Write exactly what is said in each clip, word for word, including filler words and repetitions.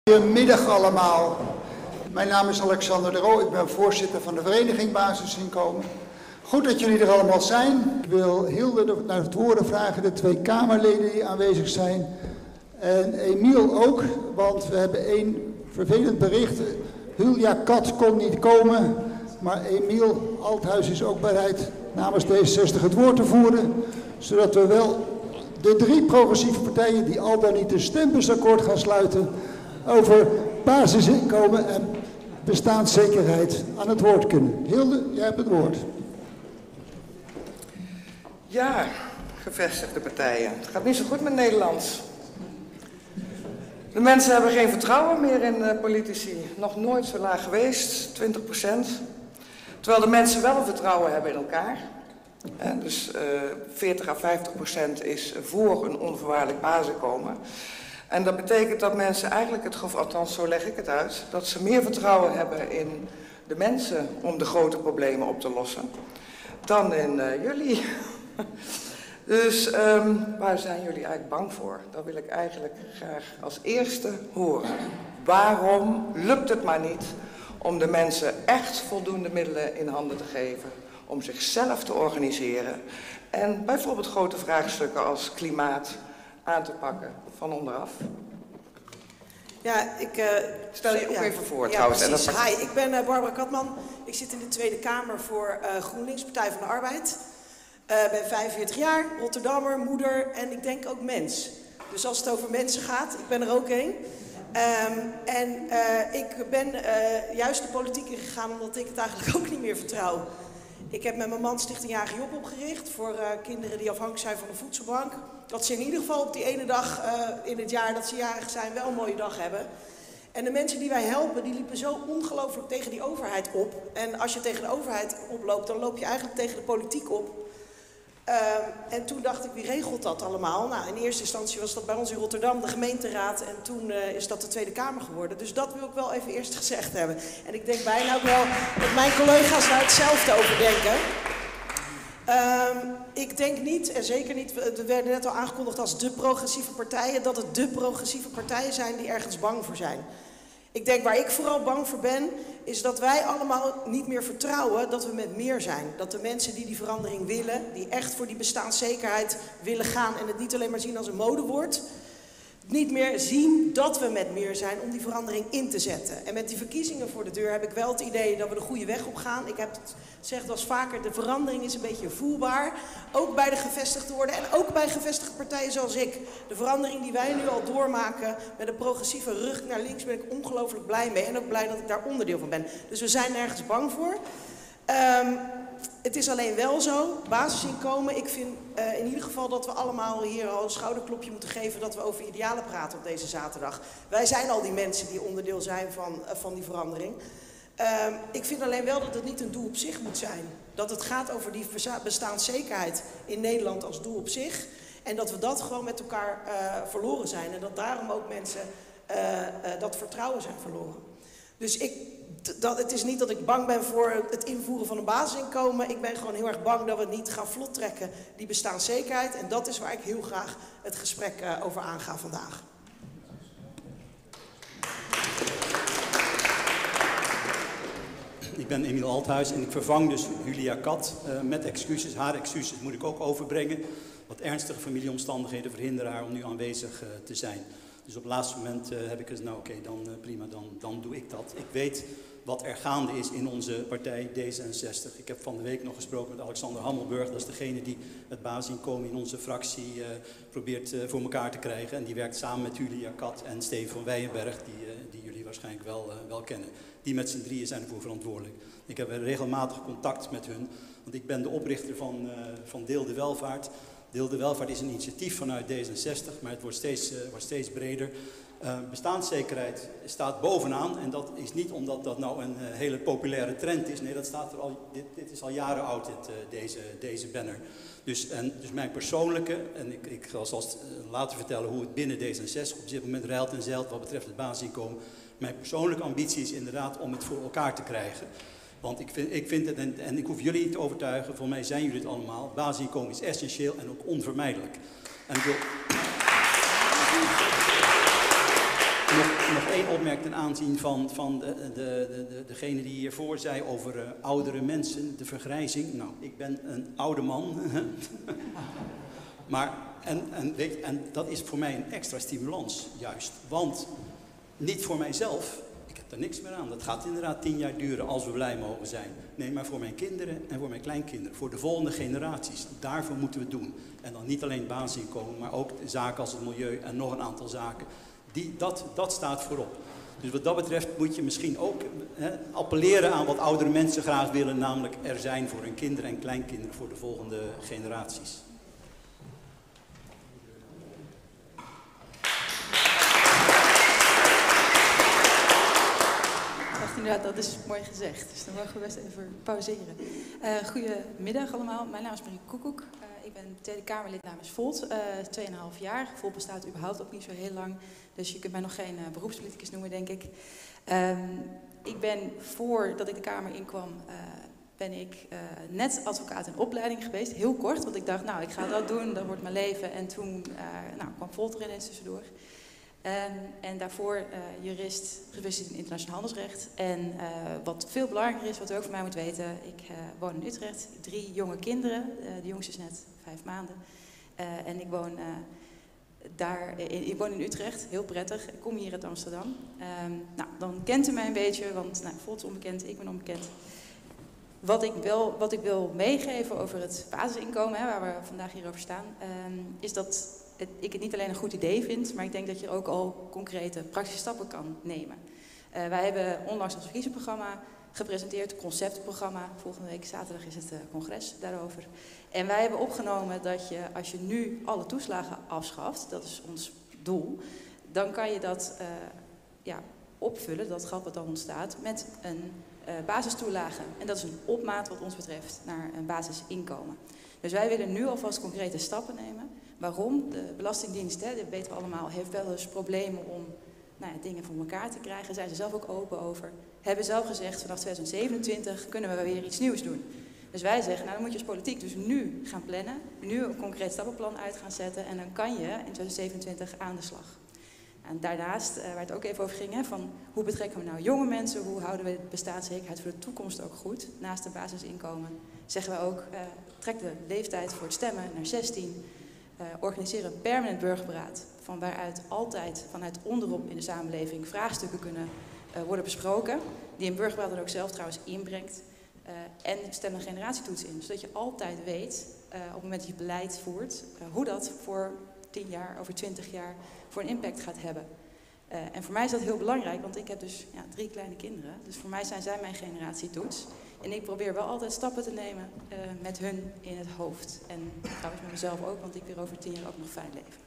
Goedemiddag allemaal. Mijn naam is Alexander de Roo. Ik ben voorzitter van de vereniging Basisinkomen. Goed dat jullie er allemaal zijn. Ik wil Hilde naar het woorden vragen, de twee Kamerleden die aanwezig zijn. En Emiel ook, want we hebben één vervelend bericht. Hulja Kat kon niet komen, maar Emiel Althuis is ook bereid namens D zesenzestig het woord te voeren. Zodat we wel de drie progressieve partijen die al dan niet een stembusakkoord gaan sluiten over basisinkomen en bestaanszekerheid aan het woord kunnen. Hilde, jij hebt het woord. Ja, gevestigde partijen. Het gaat niet zo goed met Nederland. De mensen hebben geen vertrouwen meer in uh, politici. Nog nooit zo laag geweest, twintig procent. Terwijl de mensen wel een vertrouwen hebben in elkaar. En dus uh, veertig à vijftig procent is voor een onvoorwaardelijk basisinkomen. En dat betekent dat mensen eigenlijk het gevoel, althans zo leg ik het uit, dat ze meer vertrouwen hebben in de mensen om de grote problemen op te lossen dan in uh, jullie. Dus um, waar zijn jullie eigenlijk bang voor? Dat wil ik eigenlijk graag als eerste horen. Waarom lukt het maar niet om de mensen echt voldoende middelen in handen te geven om zichzelf te organiseren en bijvoorbeeld grote vraagstukken als klimaat aan te pakken van onderaf? Ja, ik uh, stel je ook ja, even voor ja, trouwens. Precies. En dat... Hi, ik ben uh, Barbara Katman. Ik zit in de Tweede Kamer voor uh, GroenLinks, Partij van de Arbeid. Ik uh, ben vijfenveertig jaar, Rotterdammer, moeder en ik denk ook mens. Dus als het over mensen gaat, ik ben er ook een. Um, en uh, ik ben uh, juist de politiek ingegaan omdat ik het eigenlijk ook niet meer vertrouw. Ik heb met mijn man Stichting Jager Job opgericht voor uh, kinderen die afhankelijk zijn van de voedselbank. Dat ze in ieder geval op die ene dag uh, in het jaar dat ze jarig zijn wel een mooie dag hebben. En de mensen die wij helpen, die liepen zo ongelooflijk tegen die overheid op. En als je tegen de overheid oploopt, dan loop je eigenlijk tegen de politiek op. Uh, en toen dacht ik, wie regelt dat allemaal? Nou, in eerste instantie was dat bij ons in Rotterdam de gemeenteraad en toen uh, is dat de Tweede Kamer geworden. Dus dat wil ik wel even eerst gezegd hebben. En ik denk bijna ook wel dat mijn collega's daar hetzelfde over denken. Uh, ik denk niet, en zeker niet, we werden net al aangekondigd als de progressieve partijen, dat het de progressieve partijen zijn die ergens bang voor zijn. Ik denk waar ik vooral bang voor ben, is dat wij allemaal niet meer vertrouwen dat we met meer zijn. Dat de mensen die die verandering willen, die echt voor die bestaanszekerheid willen gaan en het niet alleen maar zien als een modewoord, niet meer zien dat we met meer zijn om die verandering in te zetten. En met die verkiezingen voor de deur heb ik wel het idee dat we de goede weg op gaan. Ik heb het gezegd wel eens vaker, de verandering is een beetje voelbaar. Ook bij de gevestigde orde en ook bij gevestigde partijen zoals ik. De verandering die wij nu al doormaken met een progressieve rug naar links ben ik ongelooflijk blij mee. En ook blij dat ik daar onderdeel van ben. Dus we zijn nergens bang voor. Um, Het is alleen wel zo, basisinkomen, ik vind uh, in ieder geval dat we allemaal hier al een schouderklopje moeten geven dat we over idealen praten op deze zaterdag. Wij zijn al die mensen die onderdeel zijn van, uh, van die verandering. Uh, ik vind alleen wel dat het niet een doel op zich moet zijn. Dat het gaat over die bestaanszekerheid in Nederland als doel op zich. En dat we dat gewoon met elkaar uh, verloren zijn. En dat daarom ook mensen uh, uh, dat vertrouwen zijn verloren. Dus ik... Dat, het is niet dat ik bang ben voor het invoeren van een basisinkomen. Ik ben gewoon heel erg bang dat we het niet gaan vlot trekken, die bestaanszekerheid. En dat is waar ik heel graag het gesprek uh, over aanga vandaag. Ik ben Emiel Althuis en ik vervang dus Hulja Kat uh, met excuses. Haar excuses moet ik ook overbrengen. Wat ernstige familieomstandigheden verhinderen haar om nu aanwezig uh, te zijn. Dus op het laatste moment uh, heb ik gezegd, nou oké, okay, dan uh, prima, dan, dan doe ik dat. Ik weet wat er gaande is in onze partij D zesenzestig. Ik heb van de week nog gesproken met Alexander Hammelburg. Dat is degene die het basisinkomen in onze fractie uh, probeert uh, voor elkaar te krijgen. En die werkt samen met Hulja Kat en Steven van Weijenberg, die, uh, die jullie waarschijnlijk wel, uh, wel kennen. Die met z'n drieën zijn ervoor verantwoordelijk. Ik heb regelmatig contact met hun, want ik ben de oprichter van, uh, van Deel de Welvaart. Deel de Welvaart is een initiatief vanuit D zesenzestig, maar het wordt steeds, uh, wordt steeds breder. Uh, bestaanszekerheid staat bovenaan en dat is niet omdat dat nou een uh, hele populaire trend is. Nee, dat staat er al, dit, dit is al jaren oud, dit, uh, deze, deze banner. Dus, en, dus mijn persoonlijke, en ik, ik zal uh, later vertellen hoe het binnen D zesenzestig op dit moment ruilt en zeilt wat betreft het basisinkomen. Mijn persoonlijke ambitie is inderdaad om het voor elkaar te krijgen. Want ik vind, ik vind het, en, en ik hoef jullie niet te overtuigen, voor mij zijn jullie het allemaal. Basisinkomen is essentieel en ook onvermijdelijk. En ik wil... nog, nog één opmerking ten aanzien van, van de, de, de, de, degene die hiervoor zei over uh, oudere mensen, de vergrijzing. Nou, ik ben een oude man. maar, en, en, weet, en dat is voor mij een extra stimulans, juist. Want niet voor mijzelf, ik heb er niks meer aan. Dat gaat inderdaad tien jaar duren als we blij mogen zijn. Nee, maar voor mijn kinderen en voor mijn kleinkinderen, voor de volgende generaties. Daarvoor moeten we het doen. En dan niet alleen basisinkomen, maar ook zaken als het milieu en nog een aantal zaken. Die, dat, dat staat voorop. Dus wat dat betreft moet je misschien ook hè, appelleren aan wat oudere mensen graag willen, namelijk er zijn voor hun kinderen en kleinkinderen voor de volgende generaties. Inderdaad, dat is mooi gezegd. Dus dan mogen we best even pauzeren. Uh, goedemiddag allemaal. Mijn naam is Marie Koekoek. Uh, ik ben Tweede Kamerlid namens Volt. Uh, tweeënhalf jaar. Volt bestaat überhaupt ook niet zo heel lang. Dus je kunt mij nog geen uh, beroepspoliticus noemen, denk ik. Um, ik ben, voordat ik de Kamer inkwam, uh, ben ik uh, net advocaat in opleiding geweest. Heel kort, want ik dacht, nou, ik ga dat doen. Dat wordt mijn leven. En toen uh, nou, kwam Volt er ineens tussendoor. Um, en daarvoor uh, jurist, gespecialiseerd in internationaal handelsrecht. En uh, wat veel belangrijker is, wat u ook van mij moet weten, ik uh, woon in Utrecht, drie jonge kinderen, uh, de jongste is net vijf maanden. Uh, en ik woon, uh, daar, in, ik woon in Utrecht, heel prettig, ik kom hier uit Amsterdam. Um, nou, dan kent u mij een beetje, want nou, Volt is onbekend, ik ben onbekend. Wat ik, wel, wat ik wil meegeven over het basisinkomen, hè, waar we vandaag hier over staan, um, is dat Het, ik het niet alleen een goed idee vind, maar ik denk dat je ook al concrete praktische stappen kan nemen. Uh, wij hebben onlangs ons verkiezingsprogramma gepresenteerd, het conceptprogramma. Volgende week zaterdag is het uh, congres daarover. En wij hebben opgenomen dat je, als je nu alle toeslagen afschaft, dat is ons doel, dan kan je dat uh, ja, opvullen, dat gat wat dan ontstaat, met een uh, basistoelage. En dat is een opmaat wat ons betreft naar een basisinkomen. Dus wij willen nu alvast concrete stappen nemen. Waarom? De Belastingdienst, hè, dat weten we allemaal, heeft wel eens problemen om nou ja, dingen voor elkaar te krijgen. Daar zijn ze zelf ook open over. Hebben zelf gezegd, vanaf tweeduizend zevenentwintig kunnen we weer iets nieuws doen. Dus wij zeggen, nou dan moet je als politiek dus nu gaan plannen. Nu een concreet stappenplan uit gaan zetten. En dan kan je in tweeduizend zevenentwintig aan de slag. En daarnaast, uh, waar het ook even over ging, hè, van hoe betrekken we nou jonge mensen? Hoe houden we de bestaanszekerheid voor de toekomst ook goed? Naast het basisinkomen zeggen we ook, uh, trek de leeftijd voor het stemmen naar zestien. Uh, organiseer een permanent burgerberaad, van waaruit altijd vanuit onderop in de samenleving vraagstukken kunnen uh, worden besproken, die een burgerberaad dan ook zelf trouwens inbrengt. Uh, en stem een generatietoets in, zodat je altijd weet, uh, op het moment dat je beleid voert, uh, hoe dat voor tien jaar, over twintig jaar voor een impact gaat hebben. Uh, en voor mij is dat heel belangrijk, want ik heb dus ja, drie kleine kinderen. Dus voor mij zijn zij mijn generatietoets. En ik probeer wel altijd stappen te nemen uh, met hun in het hoofd. En trouwens met mezelf ook, want ik wil over tien jaar ook nog fijn leven.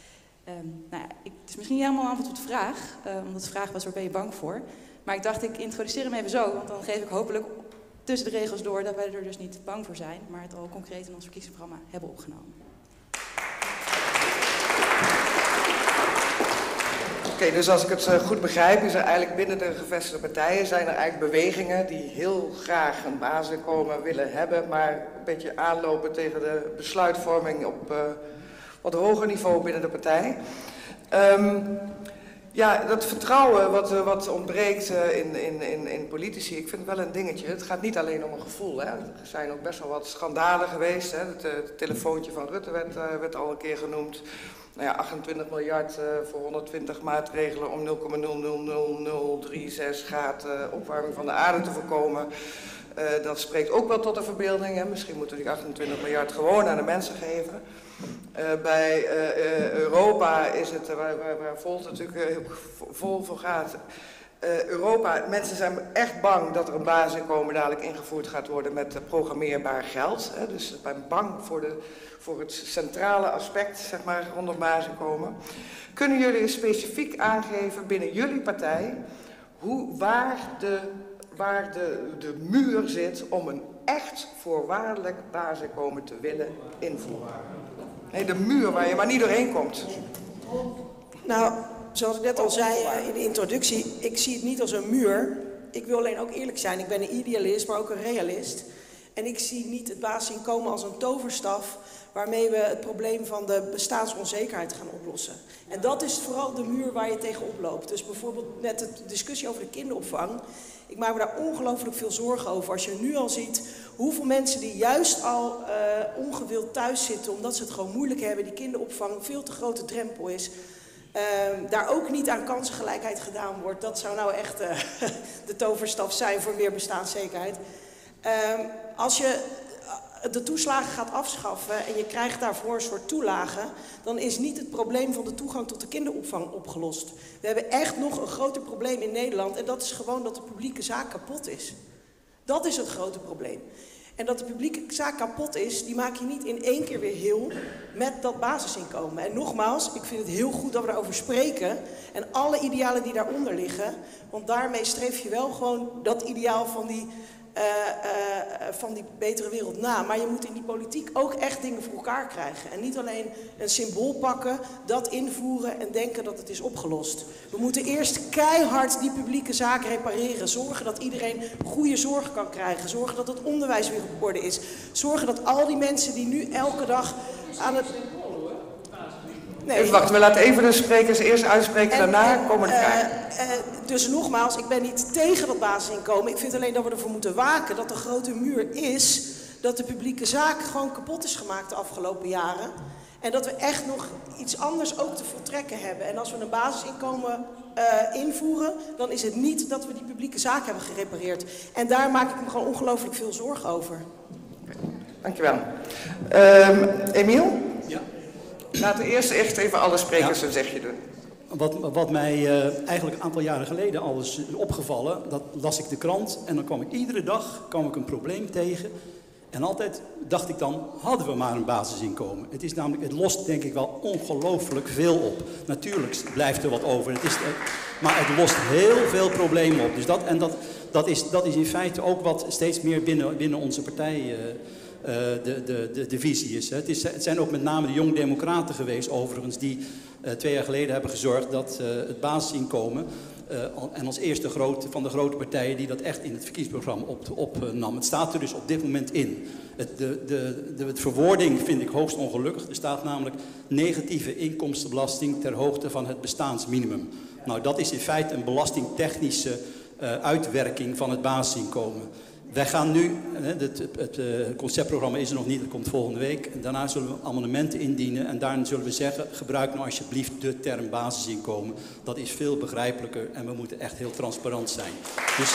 Um, nou ja, ik, het is misschien niet helemaal antwoord op de vraag, uh, omdat de vraag was, waar ben je bang voor? Maar ik dacht, ik introduceer hem even zo, want dan geef ik hopelijk tussen de regels door dat wij er dus niet bang voor zijn, maar het al concreet in ons verkiezingsprogramma hebben opgenomen. Oké, okay, dus als ik het goed begrijp, is er eigenlijk binnen de gevestigde partijen zijn er eigenlijk bewegingen die heel graag een basisinkomen willen hebben, maar een beetje aanlopen tegen de besluitvorming op uh, wat hoger niveau binnen de partij. Um, ja, dat vertrouwen wat, uh, wat ontbreekt uh, in, in, in, in politici, ik vind het wel een dingetje. Het gaat niet alleen om een gevoel. Hè. Er zijn ook best wel wat schandalen geweest. Hè. Het, uh, het telefoontje van Rutte werd, uh, werd al een keer genoemd. Nou ja, achtentwintig miljard uh, voor honderdtwintig maatregelen om nul komma nul nul nul nul drie zes graden uh, opwarming van de aarde te voorkomen. Uh, dat spreekt ook wel tot de verbeelding. Hè. Misschien moeten we die achtentwintig miljard gewoon aan de mensen geven. Uh, bij uh, uh, Europa is het, uh, waar, waar, waar Volt natuurlijk uh, vol voor gaat. Uh, Europa, mensen zijn echt bang dat er een basisinkomen dadelijk ingevoerd gaat worden met uh, programmeerbaar geld. Hè. Dus ik ben bang voor, de, voor het centrale aspect, zeg maar, rondom basisinkomen. Kunnen jullie specifiek aangeven binnen jullie partij hoe, waar, de, waar de, de muur zit om een echt voorwaardelijk basisinkomen te willen invoeren? Nee, de muur waar je maar niet doorheen komt. Nou, zoals ik net al zei in de introductie, ik zie het niet als een muur. Ik wil alleen ook eerlijk zijn, ik ben een idealist, maar ook een realist. En ik zie niet het basisinkomen als een toverstaf waarmee we het probleem van de bestaansonzekerheid gaan oplossen. En dat is vooral de muur waar je tegenop loopt. Dus bijvoorbeeld met de discussie over de kinderopvang. Ik maak me daar ongelooflijk veel zorgen over. Als je nu al ziet hoeveel mensen die juist al uh, ongewild thuis zitten omdat ze het gewoon moeilijk hebben, die kinderopvang een veel te grote drempel is. Uh, daar ook niet aan kansengelijkheid gedaan wordt. Dat zou nou echt uh, de toverstaf zijn voor meer bestaanszekerheid. Uh, als je de toeslagen gaat afschaffen en je krijgt daarvoor een soort toelage, dan is niet het probleem van de toegang tot de kinderopvang opgelost. We hebben echt nog een groter probleem in Nederland en dat is gewoon dat de publieke zaak kapot is. Dat is het grote probleem. En dat de publieke zaak kapot is, die maak je niet in één keer weer heel met dat basisinkomen. En nogmaals, ik vind het heel goed dat we daarover spreken en alle idealen die daaronder liggen, want daarmee streef je wel gewoon dat ideaal van die Uh, uh, van die betere wereld na. Maar je moet in die politiek ook echt dingen voor elkaar krijgen. En niet alleen een symbool pakken, dat invoeren en denken dat het is opgelost. We moeten eerst keihard die publieke zaken repareren. Zorgen dat iedereen goede zorg kan krijgen. Zorgen dat het onderwijs weer op orde is. Zorgen dat al die mensen die nu elke dag aan het... Nee. Even wachten, we laten even de sprekers eerst uitspreken, en, daarna en, komen de vragen. Uh, uh, dus nogmaals, ik ben niet tegen dat basisinkomen. Ik vind alleen dat we ervoor moeten waken dat de grote muur is dat de publieke zaak gewoon kapot is gemaakt de afgelopen jaren. En dat we echt nog iets anders ook te voltrekken hebben. En als we een basisinkomen uh, invoeren, dan is het niet dat we die publieke zaak hebben gerepareerd. En daar maak ik me gewoon ongelooflijk veel zorgen over. Okay. Dankjewel. Um, Emiel? Ja. Laten we eerst echt even alle sprekers ja. een zegje doen. Wat, wat mij uh, eigenlijk een aantal jaren geleden al is opgevallen, dat las ik de krant en dan kwam ik iedere dag kwam ik een probleem tegen. En altijd dacht ik dan, hadden we maar een basisinkomen. Het is namelijk, het lost denk ik wel ongelooflijk veel op. Natuurlijk blijft er wat over, het is, maar het lost heel veel problemen op. Dus dat, en dat, dat, is, dat is in feite ook wat steeds meer binnen, binnen onze partij uh, Uh, de, de, de, de visie is. Hè. Het is. Het zijn ook met name de Jong Democraten geweest, overigens, die uh, twee jaar geleden hebben gezorgd dat uh, het basisinkomen, uh, en als eerste grote, van de grote partijen die dat echt in het verkiezingsprogramma opnam. Op, uh, het staat er dus op dit moment in. Het, de, de, de, de verwoording vind ik hoogst ongelukkig. Er staat namelijk negatieve inkomstenbelasting ter hoogte van het bestaansminimum. Nou, dat is in feite een belastingtechnische uh, uitwerking van het basisinkomen. Wij gaan nu, het, het, het conceptprogramma is er nog niet, dat komt volgende week. En daarna zullen we amendementen indienen en daarin zullen we zeggen, gebruik nou alsjeblieft de term basisinkomen. Dat is veel begrijpelijker en we moeten echt heel transparant zijn. Dus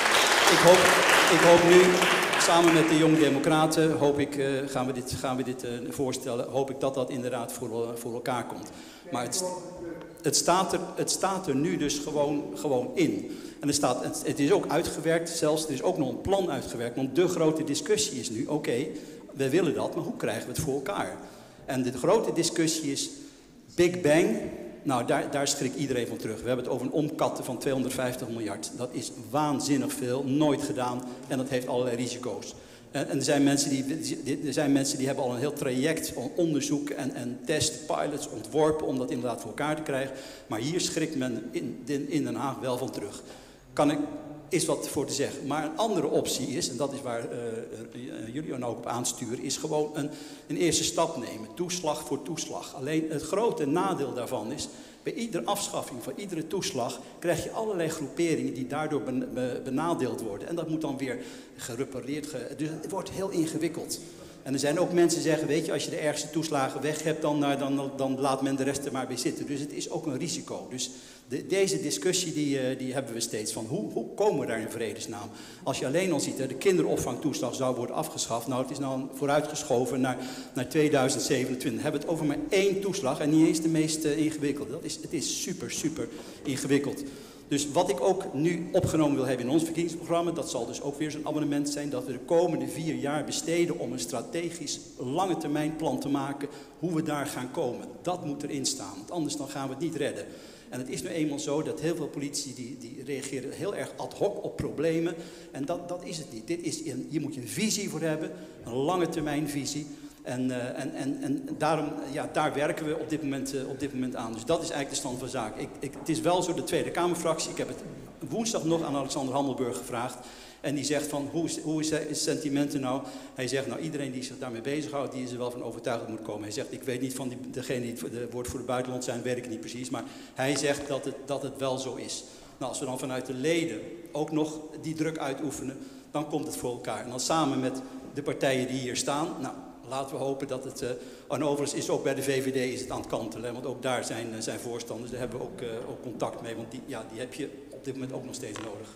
ik hoop, ik hoop nu, samen met de Jong Democraten, hoop ik, uh, gaan we dit, gaan we dit uh, voorstellen, hoop ik dat dat inderdaad voor, uh, voor elkaar komt. Maar het, het, staat er, het staat er nu dus gewoon, gewoon in. En er staat, het, het is ook uitgewerkt, zelfs er is ook nog een plan uitgewerkt. Want de grote discussie is nu, oké, okay, we willen dat, maar hoe krijgen we het voor elkaar? En de grote discussie is Big Bang. Nou, daar, daar schrikt iedereen van terug. We hebben het over een omkatten van tweehonderdvijftig miljard. Dat is waanzinnig veel, nooit gedaan en dat heeft allerlei risico's. En, en er, zijn mensen die, er zijn mensen die hebben al een heel traject, onderzoek en, en test, pilots ontworpen om dat inderdaad voor elkaar te krijgen. Maar hier schrikt men in, in Den Haag wel van terug. Kan ik, is wat voor te zeggen. Maar een andere optie is, en dat is waar uh, uh, jullie dan ook op aansturen, is gewoon een, een eerste stap nemen. Toeslag voor toeslag. Alleen het grote nadeel daarvan is, bij iedere afschaffing van iedere toeslag krijg je allerlei groeperingen die daardoor ben, be, benadeeld worden. En dat moet dan weer gerepareerd. Ge, dus het wordt heel ingewikkeld. En er zijn ook mensen die zeggen, weet je, als je de ergste toeslagen weg hebt, dan, dan, dan laat men de rest er maar bij zitten. Dus het is ook een risico. Dus de, deze discussie die, die hebben we steeds van, hoe, hoe komen we daar in vredesnaam? Als je alleen al ziet, de kinderopvangtoeslag zou worden afgeschaft. Nou, het is nou vooruitgeschoven naar, naar tweeduizend zevenentwintig. We hebben het over maar één toeslag en niet eens de meest uh, ingewikkelde. Dat is, het is super, super ingewikkeld. Dus wat ik ook nu opgenomen wil hebben in ons verkiezingsprogramma, dat zal dus ook weer zo'n abonnement zijn, dat we de komende vier jaar besteden om een strategisch lange termijn plan te maken hoe we daar gaan komen. Dat moet erin staan, want anders dan gaan we het niet redden. En het is nu eenmaal zo dat heel veel politici die, die reageren heel erg ad hoc op problemen. En dat, dat is het niet. Dit is een, hier moet je een visie voor hebben, een lange termijn visie. En, uh, en, en, en daarom, ja, daar werken we op dit, moment, uh, op dit moment aan. Dus dat is eigenlijk de stand van zaken. Ik, ik, het is wel zo, de Tweede Kamerfractie, ik heb het woensdag nog aan Alexander Hammelburg gevraagd. En die zegt van, hoe is, hoe is het sentimenten nou? Hij zegt, nou iedereen die zich daarmee bezighoudt, die is er wel van overtuigd dat het moet komen. Hij zegt, ik weet niet van die, degene die het de woord voor het buitenland zijn, weet ik niet precies. Maar hij zegt dat het, dat het wel zo is. Nou, als we dan vanuit de leden ook nog die druk uitoefenen, dan komt het voor elkaar. En dan samen met de partijen die hier staan, nou, laten we hopen dat het... Uh, en overigens is ook bij de V V D is het aan het kantelen, want ook daar zijn, uh, zijn voorstanders. Daar hebben we ook, uh, ook contact mee, want die, ja, die heb je op dit moment ook nog steeds nodig.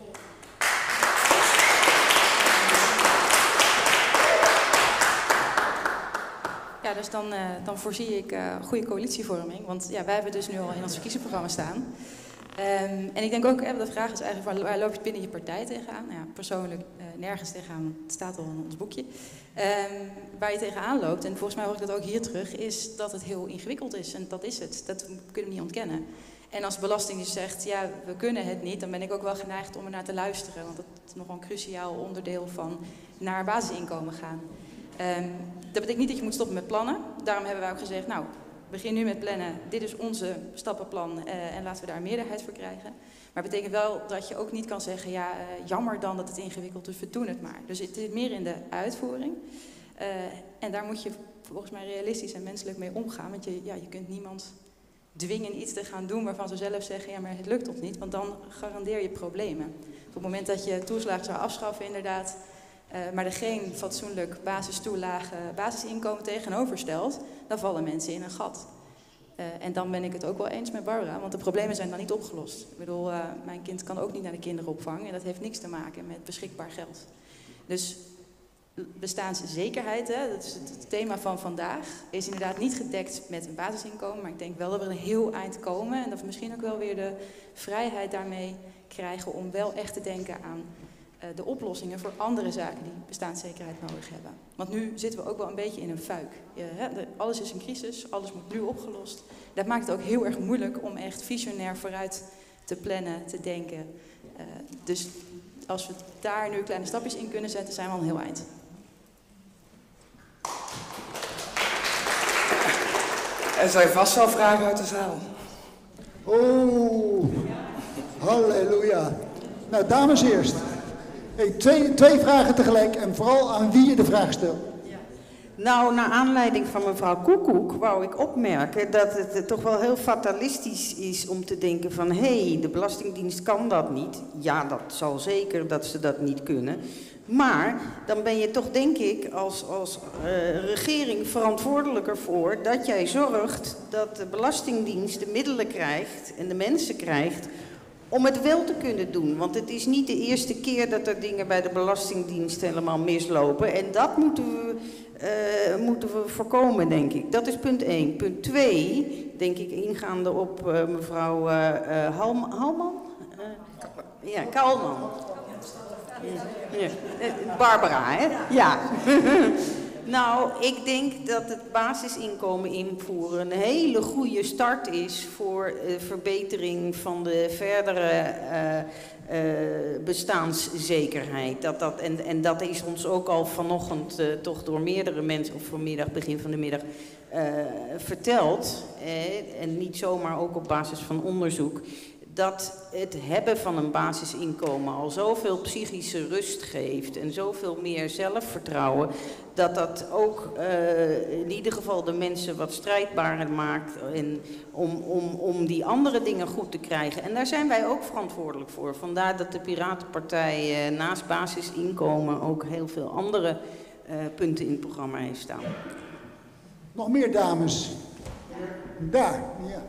Ja, dus dan, uh, dan voorzie ik uh, goede coalitievorming. Want ja, wij hebben dus nu al in ons verkiezingsprogramma staan. Um, en ik denk ook, hè, de vraag is eigenlijk, waar, waar loop je binnen je partij tegenaan? Nou ja, persoonlijk uh, nergens tegenaan, het staat al in ons boekje. Um, waar je tegenaan loopt, en volgens mij hoor ik dat ook hier terug, is dat het heel ingewikkeld is. En dat is het, dat kunnen we niet ontkennen. En als Belastingdienst zegt, ja, we kunnen het niet, dan ben ik ook wel geneigd om er naar te luisteren. Want dat is nog wel een cruciaal onderdeel van naar basisinkomen gaan. Um, dat betekent niet dat je moet stoppen met plannen. Daarom hebben wij ook gezegd, nou, begin nu met plannen. Dit is onze stappenplan uh, en laten we daar een meerderheid voor krijgen. Maar het betekent wel dat je ook niet kan zeggen, ja, uh, jammer dan dat het ingewikkeld is, we doen het maar. Dus het zit meer in de uitvoering. Uh, en daar moet je volgens mij realistisch en menselijk mee omgaan. Want je, ja, je kunt niemand dwingen iets te gaan doen waarvan ze zelf zeggen, ja, maar het lukt ons niet. Want dan garandeer je problemen. Op het moment dat je toeslagen zou afschaffen, inderdaad, Uh, maar er geen fatsoenlijk basistoelage, basisinkomen tegenover stelt, dan vallen mensen in een gat. Uh, en dan ben ik het ook wel eens met Barbara, want de problemen zijn dan niet opgelost. Ik bedoel, uh, mijn kind kan ook niet naar de kinderopvang en dat heeft niks te maken met beschikbaar geld. Dus bestaanszekerheid, hè, dat is het thema van vandaag, is inderdaad niet gedekt met een basisinkomen, maar ik denk wel dat we een heel eind komen en dat we misschien ook wel weer de vrijheid daarmee krijgen om wel echt te denken aan Uh, de oplossingen voor andere zaken die bestaanszekerheid nodig hebben. Want nu zitten we ook wel een beetje in een fuik. Je, hè, de, alles is een crisis, alles moet nu opgelost. Dat maakt het ook heel erg moeilijk om echt visionair vooruit te plannen, te denken. Uh, dus als we daar nu kleine stapjes in kunnen zetten, zijn we al een heel eind. Er zijn vast wel vragen uit de zaal. Oh, halleluja. Nou, dames eerst. Hey, twee, twee vragen tegelijk en vooral aan wie je de vraag stelt. Ja. Nou, naar aanleiding van mevrouw Koekoek wou ik opmerken dat het uh, toch wel heel fatalistisch is om te denken van hé, hey, de Belastingdienst kan dat niet. Ja, dat zal zeker dat ze dat niet kunnen. Maar dan ben je toch, denk ik, als, als uh, regering verantwoordelijk ervoor dat jij zorgt dat de Belastingdienst de middelen krijgt en de mensen krijgt om het wel te kunnen doen. Want het is niet de eerste keer dat er dingen bij de Belastingdienst helemaal mislopen. En dat moeten we, uh, moeten we voorkomen, denk ik. Dat is punt één. Punt twee, denk ik, ingaande op uh, mevrouw uh, uh, Halm, Halman? Uh, ja, Kalman. Ja. Ja. Barbara, hè? Ja. Nou, ik denk dat het basisinkomen invoeren een hele goede start is voor uh, verbetering van de verdere uh, uh, bestaanszekerheid. Dat, dat, en, en dat is ons ook al vanochtend uh, toch door meerdere mensen, of vanmiddag, begin van de middag, uh, verteld. Eh, en niet zomaar ook op basis van onderzoek. Dat het hebben van een basisinkomen al zoveel psychische rust geeft en zoveel meer zelfvertrouwen, dat dat ook uh, in ieder geval de mensen wat strijdbaarder maakt en om, om, om die andere dingen goed te krijgen. En daar zijn wij ook verantwoordelijk voor. Vandaar dat de Piratenpartij uh, naast basisinkomen ook heel veel andere uh, punten in het programma heeft staan. Nog meer dames? Daar, ja.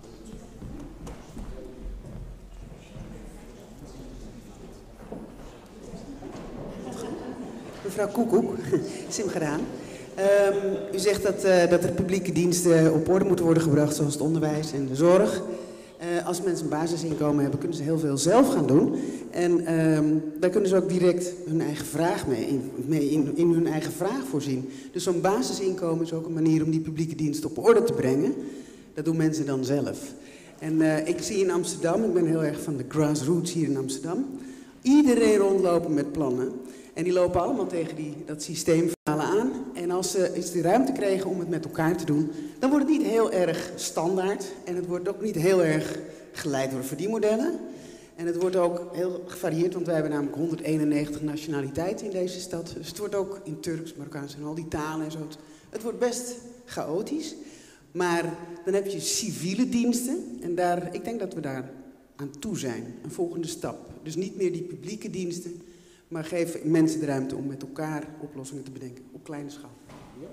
Mevrouw Koekoek, sim gedaan. Um, u zegt dat, uh, dat er publieke diensten op orde moeten worden gebracht, zoals het onderwijs en de zorg. Uh, als mensen een basisinkomen hebben, kunnen ze heel veel zelf gaan doen. En um, daar kunnen ze ook direct hun eigen vraag mee, in, mee in, in hun eigen vraag voorzien. Dus zo'n basisinkomen is ook een manier om die publieke diensten op orde te brengen. Dat doen mensen dan zelf. En uh, ik zie in Amsterdam, ik ben heel erg van de grassroots hier in Amsterdam, iedereen rondlopen met plannen. En die lopen allemaal tegen die, dat systeemverhalen aan. En als ze eens de ruimte kregen om het met elkaar te doen, dan wordt het niet heel erg standaard. En het wordt ook niet heel erg geleid door verdienmodellen. En het wordt ook heel gevarieerd, want wij hebben namelijk honderdeenennegentig nationaliteiten in deze stad. Dus het wordt ook in Turks, Marokkaans en al die talen en zo. Het, het wordt best chaotisch. Maar dan heb je civiele diensten. En daar, ik denk dat we daar aan toe zijn. Een volgende stap. Dus niet meer die publieke diensten, maar geef mensen de ruimte om met elkaar oplossingen te bedenken. Op kleine schaal. Ja.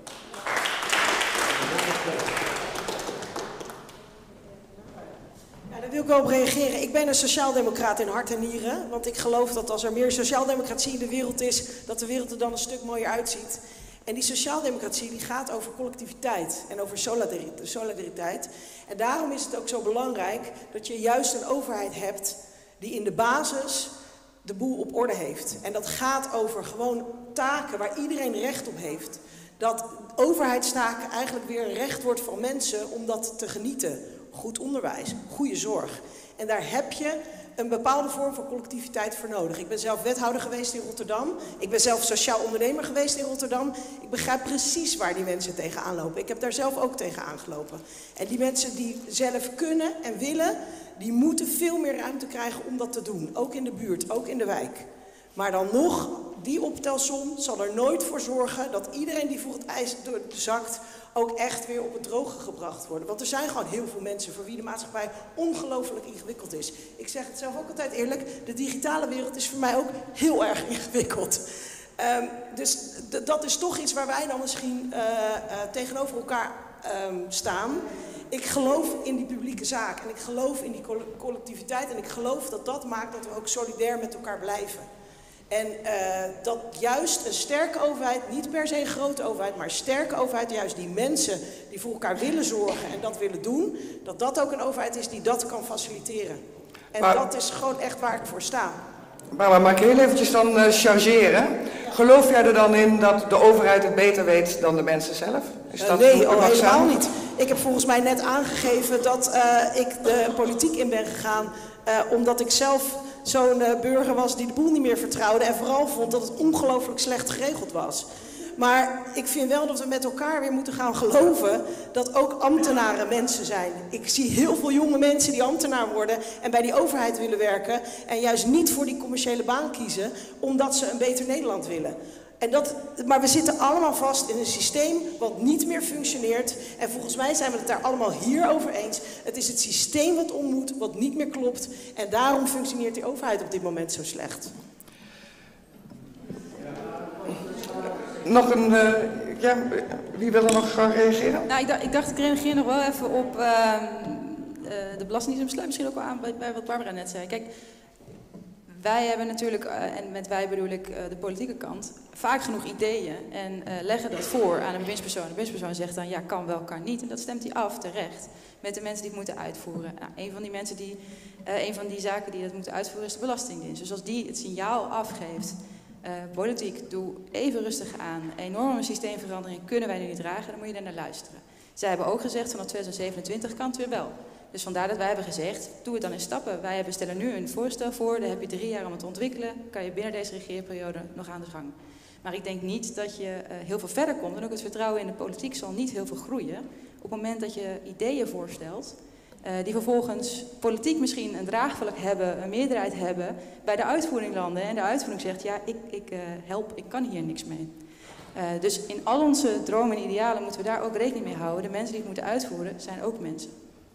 Ja, daar wil ik wel op reageren. Ik ben een sociaaldemocraat in hart en nieren. Want ik geloof dat als er meer sociaaldemocratie in de wereld is, dat de wereld er dan een stuk mooier uitziet. En die sociaaldemocratie die gaat over collectiviteit en over solidariteit. En daarom is het ook zo belangrijk dat je juist een overheid hebt die in de basis de boel op orde heeft. En dat gaat over gewoon taken waar iedereen recht op heeft. Dat overheidstaken eigenlijk weer een recht wordt van mensen om dat te genieten. Goed onderwijs, goede zorg. En daar heb je een bepaalde vorm van collectiviteit voor nodig. Ik ben zelf wethouder geweest in Rotterdam. Ik ben zelf sociaal ondernemer geweest in Rotterdam. Ik begrijp precies waar die mensen tegenaan lopen. Ik heb daar zelf ook tegenaan gelopen. En die mensen die zelf kunnen en willen, die moeten veel meer ruimte krijgen om dat te doen. Ook in de buurt, ook in de wijk. Maar dan nog, die optelsom zal er nooit voor zorgen dat iedereen die voor het ijs zakt ook echt weer op het droge gebracht worden. Want er zijn gewoon heel veel mensen voor wie de maatschappij ongelooflijk ingewikkeld is. Ik zeg het zelf ook altijd eerlijk, de digitale wereld is voor mij ook heel erg ingewikkeld. Um, dus dat is toch iets waar wij dan misschien uh, uh, tegenover elkaar um, staan. Ik geloof in die publieke zaak en ik geloof in die collectiviteit en ik geloof dat dat maakt dat we ook solidair met elkaar blijven. En uh, dat juist een sterke overheid, niet per se een grote overheid, maar een sterke overheid, juist die mensen die voor elkaar willen zorgen en dat willen doen, dat dat ook een overheid is die dat kan faciliteren. En maar, dat is gewoon echt waar ik voor sta. Maar, maar mag ik heel eventjes dan uh, chargeren? Geloof jij er dan in dat de overheid het beter weet dan de mensen zelf? Is dat uh, nee, oh, helemaal niet. Ik heb volgens mij net aangegeven dat uh, ik de politiek in ben gegaan uh, omdat ik zelf zo'n uh, burger was die de boel niet meer vertrouwde en vooral vond dat het ongelooflijk slecht geregeld was. Maar ik vind wel dat we met elkaar weer moeten gaan geloven dat ook ambtenaren mensen zijn. Ik zie heel veel jonge mensen die ambtenaar worden en bij die overheid willen werken en juist niet voor die commerciele baan kiezen omdat ze een beter Nederland willen. En dat, maar we zitten allemaal vast in een systeem wat niet meer functioneert. En volgens mij zijn we het daar allemaal hier over eens. Het is het systeem wat om moet, wat niet meer klopt. En daarom functioneert die overheid op dit moment zo slecht. Nog een... Uh, ja, wie wil er nog gaan reageren? Nou, ik dacht, ik, dacht, ik reageer nog wel even op uh, uh, de belastingdienst. Sluit misschien ook wel aan bij, bij wat Barbara net zei. Kijk, wij hebben natuurlijk, uh, en met wij bedoel ik uh, de politieke kant, vaak genoeg ideeën en uh, leggen dat voor aan een bewindspersoon. De bewindspersoon zegt dan, ja, kan wel, kan niet. En dat stemt hij af, terecht, met de mensen die het moeten uitvoeren. Nou, een van die mensen die, uh, een van die zaken die dat moeten uitvoeren is de Belastingdienst. Dus als die het signaal afgeeft, uh, politiek, doe even rustig aan, enorme systeemveranderingen kunnen wij nu niet dragen, dan moet je daar naar luisteren. Zij hebben ook gezegd, vanaf tweeduizend zevenentwintig kan het weer wel. Dus vandaar dat wij hebben gezegd, doe het dan in stappen. Wij hebben, stellen nu een voorstel voor, daar heb je drie jaar om het te ontwikkelen. Kan je binnen deze regeerperiode nog aan de gang. Maar ik denk niet dat je uh, heel veel verder komt. En ook het vertrouwen in de politiek zal niet heel veel groeien. Op het moment dat je ideeën voorstelt, uh, die vervolgens politiek misschien een draagvlak hebben, een meerderheid hebben, bij de uitvoering landen. En de uitvoering zegt, ja, ik, ik uh, help, ik kan hier niks mee. Uh, dus in al onze dromen en idealen moeten we daar ook rekening mee houden. De mensen die het moeten uitvoeren zijn ook mensen.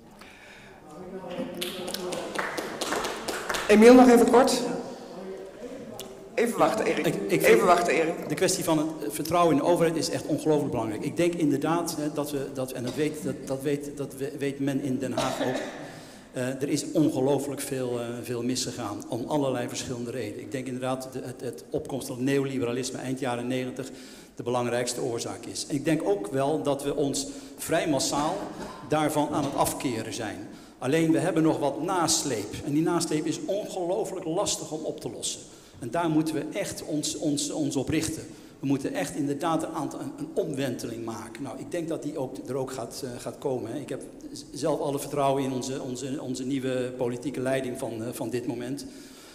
Emiel, nog even kort. Even wachten, Erik. Ik, ik even wachten, Erik. De kwestie van het vertrouwen in de overheid is echt ongelooflijk belangrijk. Ik denk inderdaad hè, dat we, dat, en dat weet, dat, dat, weet, dat weet men in Den Haag ook, uh, er is ongelooflijk veel, uh, veel misgegaan, om allerlei verschillende redenen. Ik denk inderdaad dat het, het opkomst van het neoliberalisme eind jaren negentig de belangrijkste oorzaak is. En ik denk ook wel dat we ons vrij massaal daarvan aan het afkeren zijn. Alleen we hebben nog wat nasleep. En die nasleep is ongelooflijk lastig om op te lossen. En daar moeten we echt ons, ons, ons op richten. We moeten echt inderdaad een, aantal, een, een omwenteling maken. Nou, ik denk dat die ook, er ook gaat, uh, gaat komen. Hè. Ik heb zelf alle vertrouwen in onze, onze, onze nieuwe politieke leiding van, uh, van dit moment.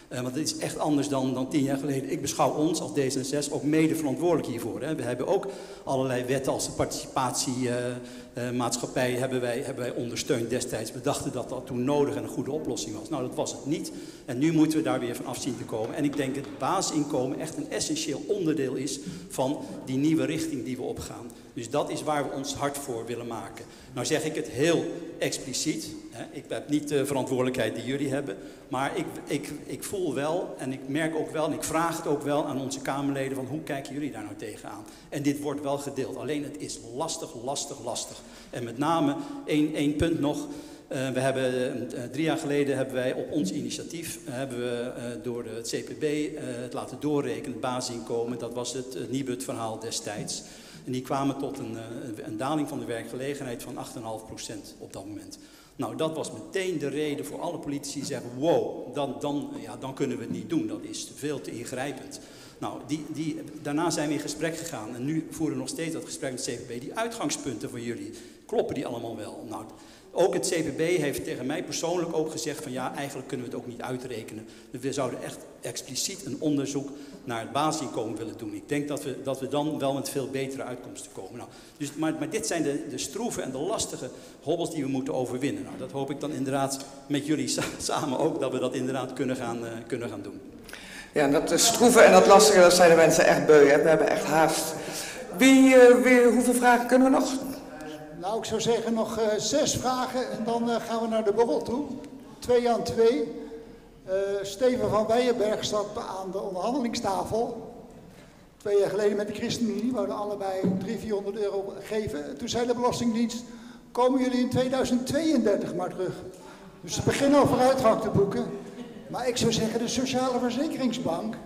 Uh, want het is echt anders dan, dan tien jaar geleden. Ik beschouw ons als D zesenzestig ook mede verantwoordelijk hiervoor. Hè. We hebben ook allerlei wetten als de participatiemaatschappij uh, uh, hebben, wij, hebben wij ondersteund destijds. We dachten dat dat toen nodig en een goede oplossing was. Nou, dat was het niet. En nu moeten we daar weer van af zien te komen. En ik denk dat het basisinkomen echt een essentieel onderdeel is van die nieuwe richting die we opgaan. Dus dat is waar we ons hard voor willen maken. Nou zeg ik het heel expliciet. Hè. Ik heb niet de verantwoordelijkheid die jullie hebben. Maar ik, ik, ik voel wel en ik merk ook wel en ik vraag het ook wel aan onze Kamerleden van hoe kijken jullie daar nou tegenaan? En dit wordt wel gedeeld. Alleen het is lastig, lastig, lastig. En met name één, één punt nog. Uh, we hebben, uh, drie jaar geleden hebben wij op ons initiatief uh, hebben we uh, door het C P B uh, het laten doorrekenen, het basisinkomen. Dat was het uh, Nibud-verhaal destijds. En die kwamen tot een, uh, een daling van de werkgelegenheid van acht komma vijf procent op dat moment. Nou, dat was meteen de reden voor alle politici die zeggen, wow, dan, dan, ja, dan kunnen we het niet doen. Dat is veel te ingrijpend. Nou, die, die, daarna zijn we in gesprek gegaan en nu voeren we nog steeds dat gesprek met het C P B. Die uitgangspunten van jullie, kloppen die allemaal wel? Nou, ook het C P B heeft tegen mij persoonlijk ook gezegd van ja, eigenlijk kunnen we het ook niet uitrekenen. Dus we zouden echt expliciet een onderzoek naar het basisinkomen willen doen. Ik denk dat we, dat we dan wel met veel betere uitkomsten komen. Nou, dus, maar, maar dit zijn de, de stroeve en de lastige hobbels die we moeten overwinnen. Nou, dat hoop ik dan inderdaad met jullie sa samen ook, dat we dat inderdaad kunnen gaan, uh, kunnen gaan doen. Ja, dat uh, stroeve en dat lastige, dat zijn de mensen echt beu. Hè? We hebben echt haast. Wie, uh, wie, hoeveel vragen kunnen we nog? Nou, ik zou zeggen nog uh, zes vragen en dan uh, gaan we naar de borrel toe. Twee aan twee. Uh, Steven van Weijenberg staat aan de onderhandelingstafel. Twee jaar geleden met de ChristenUnie wouden allebei driehonderd, vierhonderd euro geven. Toen zei de Belastingdienst, komen jullie in tweeduizend tweeëndertig maar terug. Dus ze beginnen al vooruitgang te boeken. Maar ik zou zeggen, de Sociale Verzekeringsbank,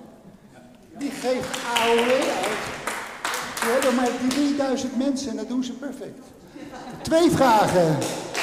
die geeft A O W uit. Die hebben maar drieduizend mensen en dat doen ze perfect. Twee vragen.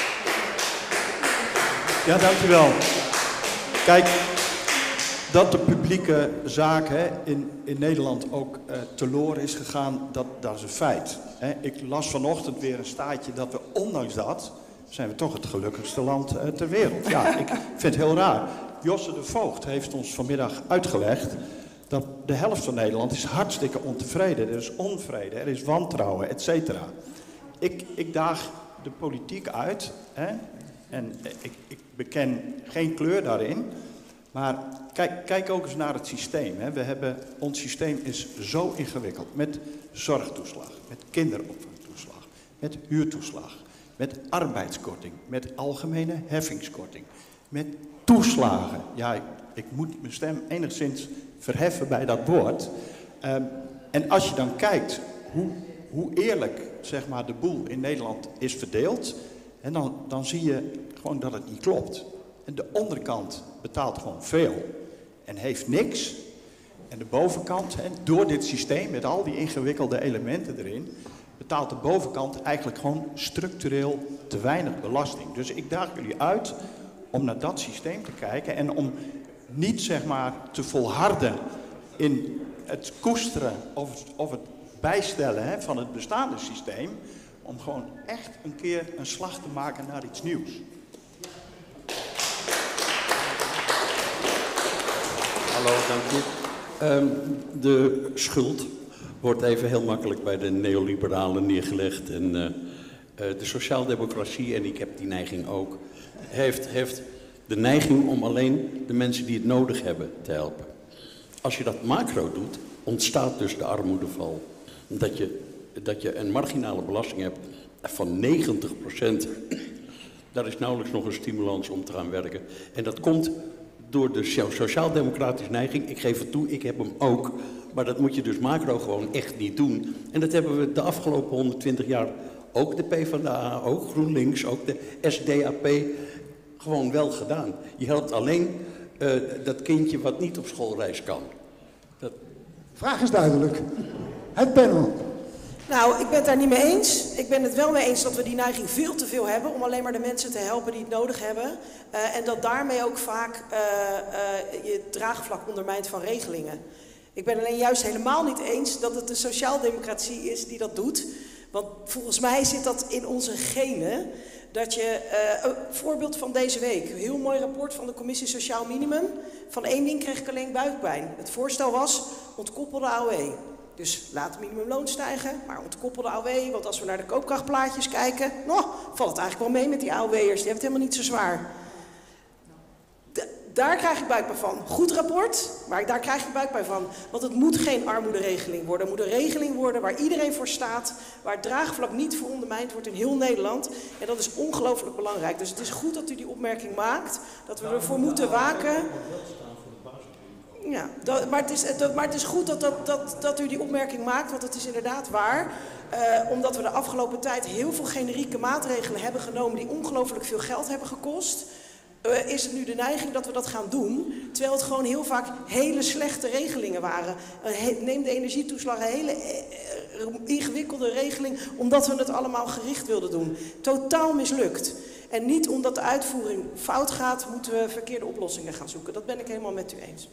Ja, dankjewel. Kijk, dat de publieke zaak hè, in, in Nederland ook uh, teloor is gegaan, dat, dat is een feit. Hè. Ik las vanochtend weer een staatje dat we, ondanks dat, zijn we toch het gelukkigste land uh, ter wereld. Ja, ik vind het heel raar. Josse de Voogd heeft ons vanmiddag uitgelegd dat de helft van Nederland is hartstikke ontevreden. Er is onvrede, er is wantrouwen, et cetera. Ik, ik daag de politiek uit, hè, en ik, ik beken geen kleur daarin, maar kijk, kijk ook eens naar het systeem. Hè. We hebben, ons systeem is zo ingewikkeld met zorgtoeslag, met kinderopvangtoeslag, met huurtoeslag, met arbeidskorting, met algemene heffingskorting, met toeslagen. Ja, ik, ik moet mijn stem enigszins verheffen bij dat woord. Um, en als je dan kijkt hoe, hoe eerlijk zeg maar, de boel in Nederland is verdeeld, en dan, dan zie je gewoon dat het niet klopt. En de onderkant betaalt gewoon veel en heeft niks. En de bovenkant, hè, door dit systeem met al die ingewikkelde elementen erin, betaalt de bovenkant eigenlijk gewoon structureel te weinig belasting. Dus ik daag jullie uit om naar dat systeem te kijken en om niet zeg maar te volharden in het koesteren of het, of het bijstellen hè, van het bestaande systeem, om gewoon echt een keer een slag te maken naar iets nieuws. Hallo, dank u. Um, de schuld wordt even heel makkelijk bij de neoliberalen neergelegd. En uh, uh, de sociaaldemocratie, en ik heb die neiging ook, heeft, heeft de neiging om alleen de mensen die het nodig hebben te helpen. Als je dat macro doet, ontstaat dus de armoedeval. Dat je, dat je een marginale belasting hebt van negentig procent. Daar is nauwelijks nog een stimulans om te gaan werken. En dat komt door de sociaal-democratische neiging. Ik geef het toe, ik heb hem ook. Maar dat moet je dus macro gewoon echt niet doen. En dat hebben we de afgelopen honderdtwintig jaar, ook de PvdA, ook GroenLinks, ook de S D A P, gewoon wel gedaan. Je helpt alleen uh, dat kindje wat niet op schoolreis kan. Dat... Vraag is duidelijk. Het panel. Nou, ik ben het daar niet mee eens. Ik ben het wel mee eens dat we die neiging veel te veel hebben om alleen maar de mensen te helpen die het nodig hebben. Uh, en dat daarmee ook vaak uh, uh, je draagvlak ondermijnt van regelingen. Ik ben alleen juist helemaal niet eens dat het de sociaaldemocratie is die dat doet. Want volgens mij zit dat in onze genen. Dat je, uh, een voorbeeld van deze week, een heel mooi rapport van de Commissie Sociaal Minimum. Van één ding kreeg ik alleen buikpijn. Het voorstel was, ontkoppel de A O W. Dus laat het minimumloon stijgen, maar ontkoppel de A O W. Want als we naar de koopkrachtplaatjes kijken, nou, valt het eigenlijk wel mee met die A O W'ers. Die hebben het helemaal niet zo zwaar. Daar krijg ik buikpijn van. Goed rapport, maar daar krijg ik buikpijn van. Want het moet geen armoederegeling worden. Het moet een regeling worden waar iedereen voor staat. Waar het draagvlak niet verondermijnd wordt in heel Nederland. En dat is ongelooflijk belangrijk. Dus het is goed dat u die opmerking maakt. Dat we ervoor moeten waken. Ja, dat, maar, het is, dat, maar het is goed dat, dat, dat, dat u die opmerking maakt. Want het is inderdaad waar. Uh, omdat we de afgelopen tijd heel veel generieke maatregelen hebben genomen. Die ongelooflijk veel geld hebben gekost. Uh, is het nu de neiging dat we dat gaan doen, terwijl het gewoon heel vaak hele slechte regelingen waren. Uh, he, neem de energietoeslag, een hele uh, ingewikkelde regeling, omdat we het allemaal gericht wilden doen. Totaal mislukt. En niet omdat de uitvoering fout gaat, moeten we verkeerde oplossingen gaan zoeken. Dat ben ik helemaal met u eens.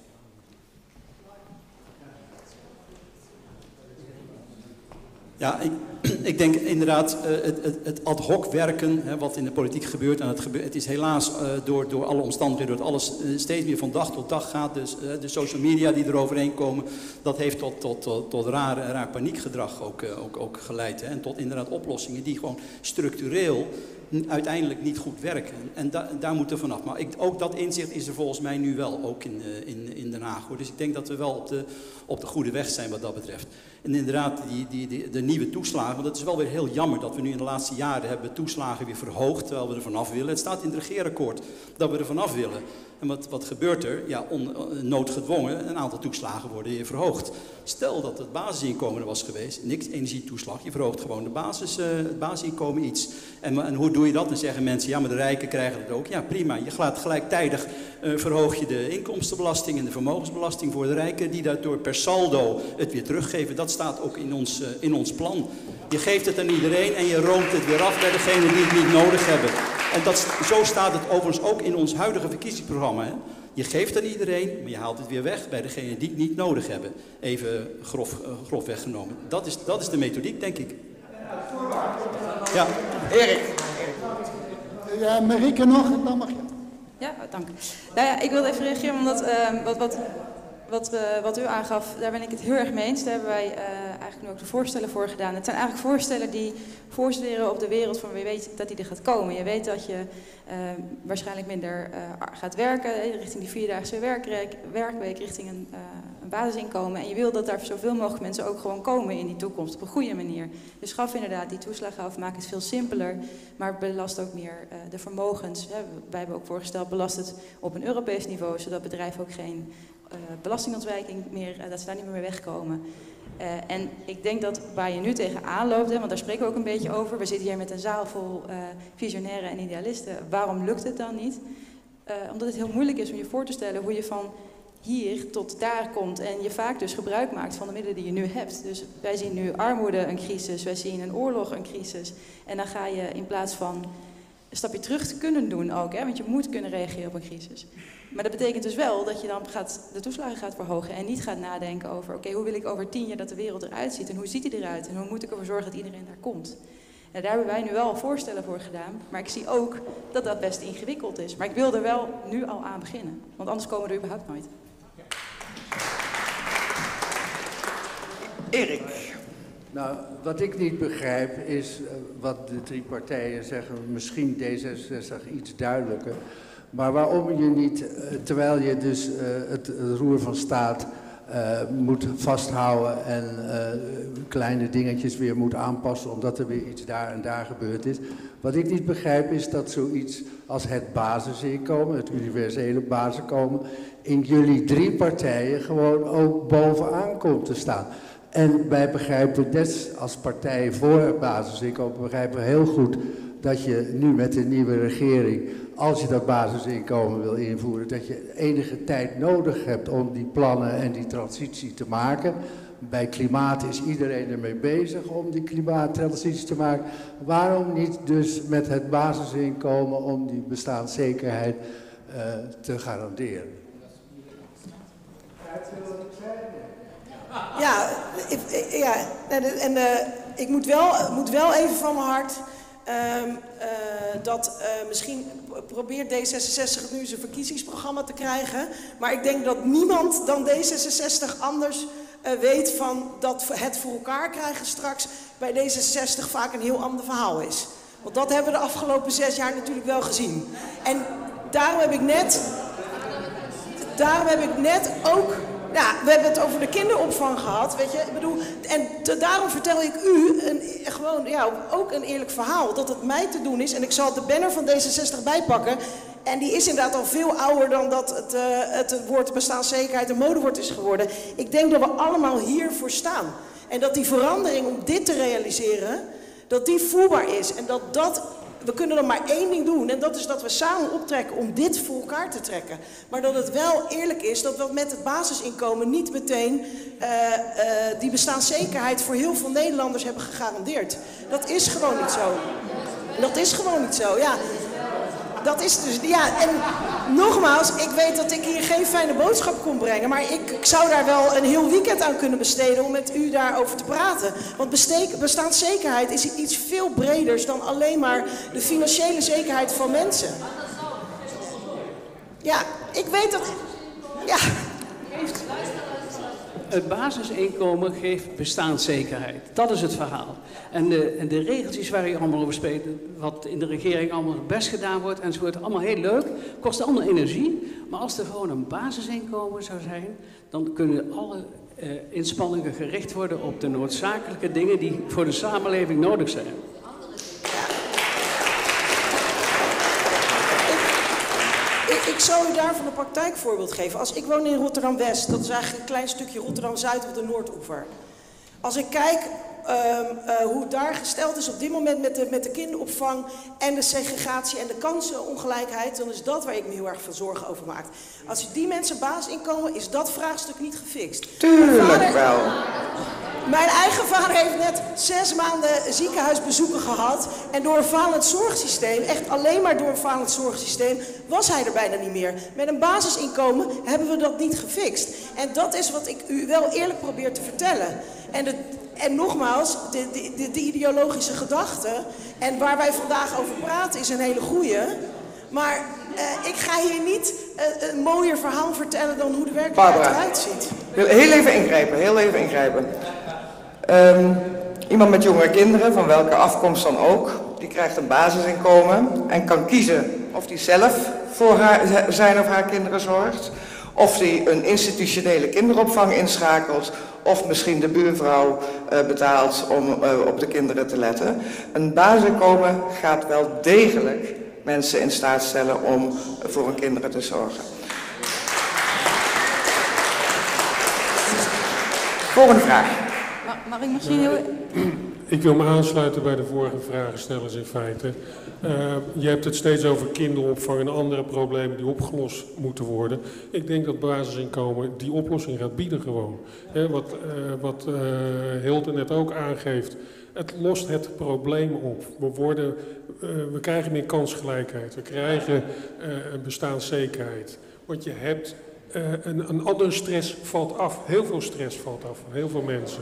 Ja, ik, ik denk inderdaad uh, het, het, het ad hoc werken, hè, wat in de politiek gebeurt. En het, gebe het is helaas uh, door, door alle omstandigheden, doordat alles uh, steeds meer van dag tot dag gaat. Dus uh, de social media die eroverheen komen, dat heeft tot, tot, tot, tot raar, raar paniekgedrag ook, uh, ook, ook geleid. Hè. En tot inderdaad oplossingen die gewoon structureel uiteindelijk niet goed werken. En da daar moeten we vanaf. Maar ik, ook dat inzicht is er volgens mij nu wel, ook in, uh, in, in Den Haag. Hoor. Dus ik denk dat we wel op de, op de goede weg zijn wat dat betreft. En inderdaad, die, die, die, de nieuwe toeslagen, want het is wel weer heel jammer dat we nu in de laatste jaren hebben toeslagen weer verhoogd, terwijl we er vanaf willen. Het staat in het regeerakkoord dat we er vanaf willen. En wat, wat gebeurt er? Ja, on, noodgedwongen, een aantal toeslagen worden weer verhoogd. Stel dat het basisinkomen er was geweest, niks energietoeslag, je verhoogt gewoon de basis, uh, het basisinkomen iets. En, en hoe doe je dat? Dan zeggen mensen, ja, maar de rijken krijgen het ook. Ja, prima. Je gaat gelijktijdig uh, verhoog je de inkomstenbelasting en de vermogensbelasting voor de rijken, die daardoor per saldo het weer teruggeven. Dat staat ook in ons, uh, in ons plan. Je geeft het aan iedereen en je roomt het weer af bij degenen die het niet nodig hebben. En dat, zo staat het overigens ook in ons huidige verkiezingsprogramma. Hè? Je geeft aan iedereen, maar je haalt het weer weg bij degenen die het niet nodig hebben. Even grof, uh, grof weggenomen. Dat is, dat is de methodiek, denk ik. Ja. Erik. Ja, Marieke nog, dan mag je. Ja, dank. Nou ja, ik wilde even reageren omdat uh, wat, wat, wat, uh, wat u aangaf, daar ben ik het heel erg mee eens. Daar hebben wij uh, eigenlijk nu ook de voorstellen voor gedaan. Het zijn eigenlijk voorstellen die voorstellen op de wereld van je weet dat die er gaat komen. Je weet dat je uh, waarschijnlijk minder uh, gaat werken, richting die vierdaagse werkweek, werkweek richting een, uh, een basisinkomen. En je wil dat daar zoveel mogelijk mensen ook gewoon komen in die toekomst op een goede manier. Dus schaf inderdaad die toeslagen af, maak het veel simpeler, maar belast ook meer uh, de vermogens. Hè. Wij hebben ook voorgesteld, belast het op een Europees niveau, zodat bedrijven ook geen uh, belastingontwijking meer, uh, dat ze daar niet meer mee wegkomen. Uh, en ik denk dat waar je nu tegenaan loopt, hè, want daar spreken we ook een beetje over. We zitten hier met een zaal vol uh, visionairen en idealisten. Waarom lukt het dan niet? Uh, omdat het heel moeilijk is om je voor te stellen hoe je van hier tot daar komt. En je vaak dus gebruik maakt van de middelen die je nu hebt. Dus wij zien nu armoede een crisis, wij zien een oorlog een crisis. En dan ga je in plaats van een stapje terug te kunnen doen ook, hè, want je moet kunnen reageren op een crisis. Maar dat betekent dus wel dat je dan gaat, de toeslagen gaat verhogen en niet gaat nadenken over, oké, okay, hoe wil ik over tien jaar dat de wereld eruit ziet en hoe ziet die eruit en hoe moet ik ervoor zorgen dat iedereen daar komt. En daar hebben wij nu wel voorstellen voor gedaan, maar ik zie ook dat dat best ingewikkeld is. Maar ik wil er wel nu al aan beginnen, want anders komen we er überhaupt nooit. Erik. Nou, wat ik niet begrijp is uh, wat de drie partijen zeggen, misschien D zesenzestig iets duidelijker. Maar waarom je niet, uh, terwijl je dus uh, het, het roer van staat uh, moet vasthouden en uh, kleine dingetjes weer moet aanpassen omdat er weer iets daar en daar gebeurd is. Wat ik niet begrijp is dat zoiets als het basisinkomen, het universele basisinkomen, in jullie drie partijen gewoon ook bovenaan komt te staan. En wij begrijpen des als partij voor het basisinkomen, begrijpen we heel goed dat je nu met de nieuwe regering, als je dat basisinkomen wil invoeren, dat je enige tijd nodig hebt om die plannen en die transitie te maken. Bij klimaat is iedereen ermee bezig om die klimaattransitie te maken. Waarom niet dus met het basisinkomen om die bestaanszekerheid uh, te garanderen? Ja, ik, ja en, en uh, ik moet wel, moet wel even van mijn hart Um, uh, dat uh, misschien probeert D zesenzestig nu zijn verkiezingsprogramma te krijgen. Maar ik denk dat niemand dan D zesenzestig anders uh, weet van dat het voor elkaar krijgen straks bij D zesenzestig vaak een heel ander verhaal is. Want dat hebben we de afgelopen zes jaar natuurlijk wel gezien. En daarom heb ik net, daarom heb ik net ook... Ja, we hebben het over de kinderopvang gehad, weet je. Ik bedoel, en te, daarom vertel ik u een, gewoon, ja, ook een eerlijk verhaal. Dat het mij te doen is, en ik zal de banner van D zesenzestig bijpakken. En die is inderdaad al veel ouder dan dat het, uh, het woord bestaanszekerheid een modewoord is geworden. Ik denk dat we allemaal hiervoor staan. En dat die verandering om dit te realiseren, dat die voelbaar is. En dat dat... We kunnen dan maar één ding doen en dat is dat we samen optrekken om dit voor elkaar te trekken. Maar dat het wel eerlijk is dat we met het basisinkomen niet meteen uh, uh, die bestaanszekerheid voor heel veel Nederlanders hebben gegarandeerd. Dat is gewoon niet zo. Dat is gewoon niet zo, ja. Dat is dus, ja, en nogmaals, ik weet dat ik hier geen fijne boodschap kon brengen, maar ik, ik zou daar wel een heel weekend aan kunnen besteden om met u daarover te praten. Want besteek, bestaanszekerheid is iets veel breders dan alleen maar de financiële zekerheid van mensen. Ja, ik weet dat... Ja. Het basisinkomen geeft bestaanszekerheid. Dat is het verhaal. En de, en de regeltjes waar je allemaal over spreekt, wat in de regering allemaal best gedaan wordt enzovoort, allemaal heel leuk, kost allemaal energie. Maar als er gewoon een basisinkomen zou zijn, dan kunnen alle uh, inspanningen gericht worden op de noodzakelijke dingen die voor de samenleving nodig zijn. Ik zal u daarvan een praktijkvoorbeeld geven. Als ik woon in Rotterdam-West, dat is eigenlijk een klein stukje Rotterdam-Zuid op de Noordoever. Als ik kijk um, uh, hoe het daar gesteld is op dit moment met de, met de kinderopvang en de segregatie en de kansenongelijkheid, dan is dat waar ik me heel erg veel zorgen over maak. Als je die mensen basisinkomen, is dat vraagstuk niet gefixt. Tuurlijk vader, wel. Mijn eigen vader heeft net zes maanden ziekenhuisbezoeken gehad. En door een falend zorgsysteem, echt alleen maar door een falend zorgsysteem, was hij er bijna niet meer. Met een basisinkomen hebben we dat niet gefixt. En dat is wat ik u wel eerlijk probeer te vertellen. En, de, en nogmaals, de, de, de, de ideologische gedachte en waar wij vandaag over praten is een hele goeie. Maar uh, ik ga hier niet uh, een mooier verhaal vertellen dan hoe de werkelijkheid Barbara, eruit ziet. Ik wil heel even ingrijpen, heel even ingrijpen. Um, iemand met jongere kinderen, van welke afkomst dan ook, die krijgt een basisinkomen en kan kiezen of die zelf voor haar, zijn of haar kinderen zorgt, of die een institutionele kinderopvang inschakelt, of misschien de buurvrouw uh, betaalt om uh, op de kinderen te letten. Een basisinkomen gaat wel degelijk mensen in staat stellen om voor hun kinderen te zorgen. Volgende vraag. Mag ik misschien heel... Ik wil me aansluiten bij de vorige vragenstellers in feite. Uh, je hebt het steeds over kinderopvang en andere problemen die opgelost moeten worden. Ik denk dat basisinkomen die oplossing gaat bieden gewoon. He, wat uh, wat uh, Hilde net ook aangeeft. Het lost het probleem op. We, worden, uh, we krijgen meer kansgelijkheid. We krijgen uh, een bestaanszekerheid. Want je hebt uh, een, een andere stress valt af. Heel veel stress valt af voor heel veel mensen.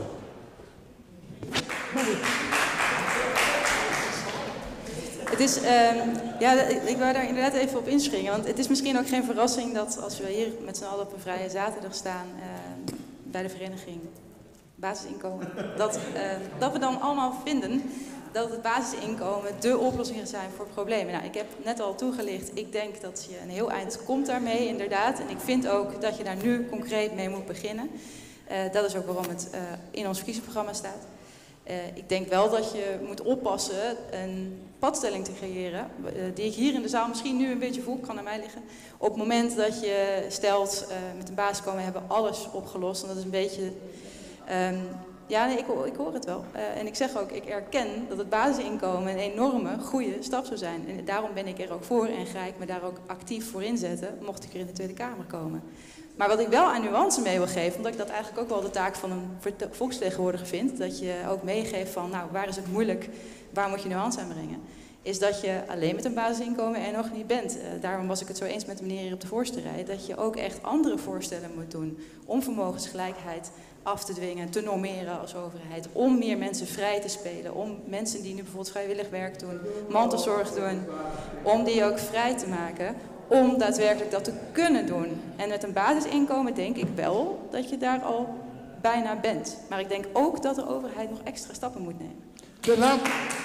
Het is, uh, ja, ik wou daar inderdaad even op inspringen, want het is misschien ook geen verrassing dat als we hier met z'n allen op een vrije zaterdag staan uh, bij de vereniging Basisinkomen, dat, uh, dat we dan allemaal vinden dat het basisinkomen dé oplossing gaat zijn voor problemen. Nou, ik heb net al toegelicht, ik denk dat je een heel eind komt daarmee inderdaad en ik vind ook dat je daar nu concreet mee moet beginnen. Uh, dat is ook waarom het uh, in ons verkiezingsprogramma staat. Uh, ik denk wel dat je moet oppassen een padstelling te creëren, uh, die ik hier in de zaal misschien nu een beetje voel, kan aan mij liggen. Op het moment dat je stelt, uh, met een basisinkomen we hebben alles opgelost, en dat is een beetje, um, ja nee, ik, ik hoor het wel. Uh, en ik zeg ook, ik erken dat het basisinkomen een enorme, goede stap zou zijn. En daarom ben ik er ook voor en ga ik me daar ook actief voor inzetten, mocht ik er in de Tweede Kamer komen. Maar wat ik wel aan nuance mee wil geven, omdat ik dat eigenlijk ook wel de taak van een volksvertegenwoordiger vind, dat je ook meegeeft van, nou, waar is het moeilijk, waar moet je nuance aan brengen, is dat je alleen met een basisinkomen er nog niet bent. Uh, daarom was ik het zo eens met de meneer hier op de voorste rij, dat je ook echt andere voorstellen moet doen om vermogensgelijkheid af te dwingen, te normeren als overheid, om meer mensen vrij te spelen, om mensen die nu bijvoorbeeld vrijwillig werk doen, mantelzorg doen, om die ook vrij te maken, om daadwerkelijk dat te kunnen doen. En met een basisinkomen denk ik wel dat je daar al bijna bent. Maar ik denk ook dat de overheid nog extra stappen moet nemen. De, la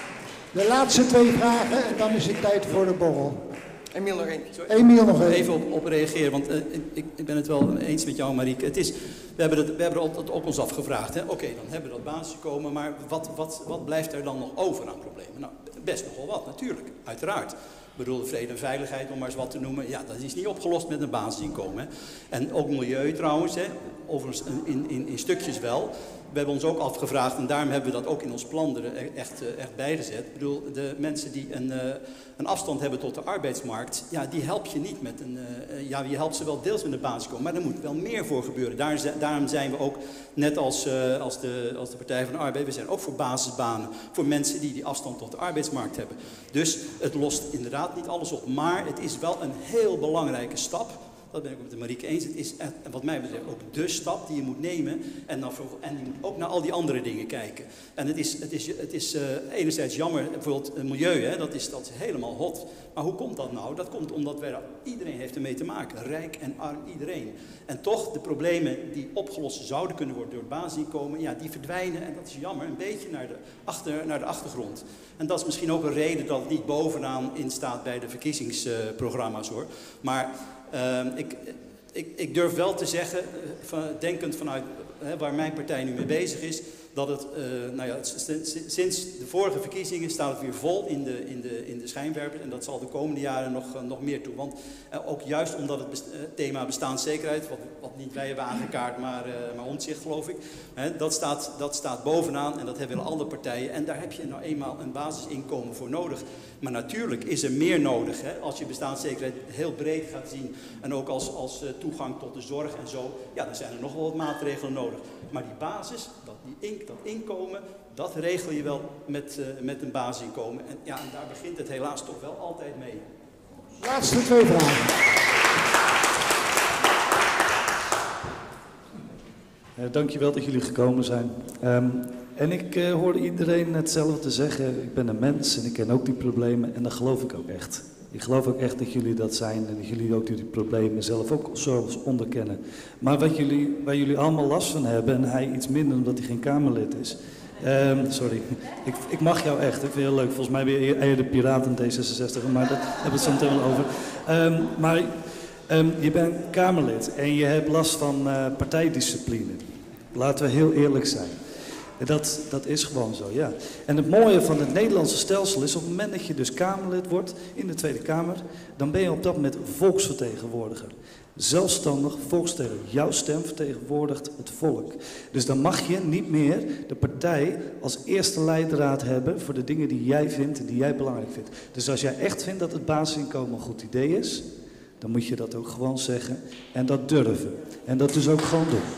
de laatste twee vragen en dan is het tijd voor de borrel. Emiel nog één. Emiel nog één. Even op, op reageren, want uh, ik, ik ben het wel eens met jou, Marieke. Het is, we hebben het, we hebben het ook ons afgevraagd. Oké, okay, dan hebben we dat basisinkomen, maar wat, wat, wat blijft er dan nog over aan problemen? Nou, best nogal wat, natuurlijk, uiteraard. Ik bedoel, vrede en veiligheid, om maar eens wat te noemen. Ja, dat is niet opgelost met een basisinkomen. Hè. En ook milieu trouwens, hè. Overigens in, in, in stukjes wel. We hebben ons ook afgevraagd, en daarom hebben we dat ook in ons plan er echt, echt bijgezet. Ik bedoel, de mensen die een, een afstand hebben tot de arbeidsmarkt, ja, die help je niet met een... Ja, je helpt ze wel deels met een basisinkomen, maar er moet wel meer voor gebeuren. Daar, daarom zijn we ook, net als, als, de, als de Partij van de Arbeid, we zijn ook voor basisbanen. Voor mensen die die afstand tot de arbeidsmarkt hebben. Dus het lost inderdaad niet alles op, maar het is wel een heel belangrijke stap. Dat ben ik met de Marieke eens. Het is echt, wat mij betreft ook de stap die je moet nemen. En, dan, en je moet ook naar al die andere dingen kijken. En het is, het is, het is uh, enerzijds jammer, bijvoorbeeld het milieu, hè, dat, is, dat is helemaal hot. Maar hoe komt dat nou? Dat komt omdat wij, iedereen heeft ermee te maken. Rijk en arm, iedereen. En toch, de problemen die opgelost zouden kunnen worden door het basisinkomen, ja, die verdwijnen, en dat is jammer, een beetje naar de, achter, naar de achtergrond. En dat is misschien ook een reden dat het niet bovenaan in staat bij de verkiezingsprogramma's, hoor. Maar... Uh, ik, ik, ik durf wel te zeggen, van, denkend vanuit hè, waar mijn partij nu mee bezig is, dat het, uh, nou ja, sinds de vorige verkiezingen staat het weer vol in de, in de, in de schijnwerpers. En dat zal de komende jaren nog, uh, nog meer toe. Want uh, ook juist omdat het best, uh, thema bestaanszekerheid, wat, wat niet wij hebben aangekaart, maar, uh, maar Omtzigt geloof ik, hè, dat, staat, dat staat bovenaan en dat hebben alle partijen. En daar heb je nou eenmaal een basisinkomen voor nodig. Maar natuurlijk is er meer nodig. Hè? Als je bestaanszekerheid heel breed gaat zien en ook als, als uh, toegang tot de zorg en zo, ja, dan zijn er nog wel wat maatregelen nodig. Maar die basis, dat, die in, dat inkomen, dat regel je wel met, uh, met een basisinkomen. En, ja, en daar begint het helaas toch wel altijd mee. Laatste twee vragen. Uh, dankjewel dat jullie gekomen zijn. Um, en ik uh, hoorde iedereen hetzelfde zeggen. Ik ben een mens en ik ken ook die problemen en dat geloof ik ook echt. Ik geloof ook echt dat jullie dat zijn en dat jullie ook die problemen zelf ook zo onderkennen. Maar wat jullie, waar jullie allemaal last van hebben, en hij iets minder omdat hij geen Kamerlid is. Um, sorry, ik, ik mag jou echt, ik vind het heel leuk. Volgens mij ben je eerder piraat in D zesenzestig, maar dat hebben we het zo meteen wel over. Um, maar um, je bent Kamerlid en je hebt last van uh, partijdiscipline. Laten we heel eerlijk zijn. Dat, dat is gewoon zo, ja. En het mooie van het Nederlandse stelsel is, op het moment dat je dus Kamerlid wordt in de Tweede Kamer, dan ben je op dat moment volksvertegenwoordiger. Zelfstandig volksvertegenwoordiger. Jouw stem vertegenwoordigt het volk. Dus dan mag je niet meer de partij als eerste leidraad hebben voor de dingen die jij vindt en die jij belangrijk vindt. Dus als jij echt vindt dat het basisinkomen een goed idee is, dan moet je dat ook gewoon zeggen en dat durven. En dat dus ook gewoon doen.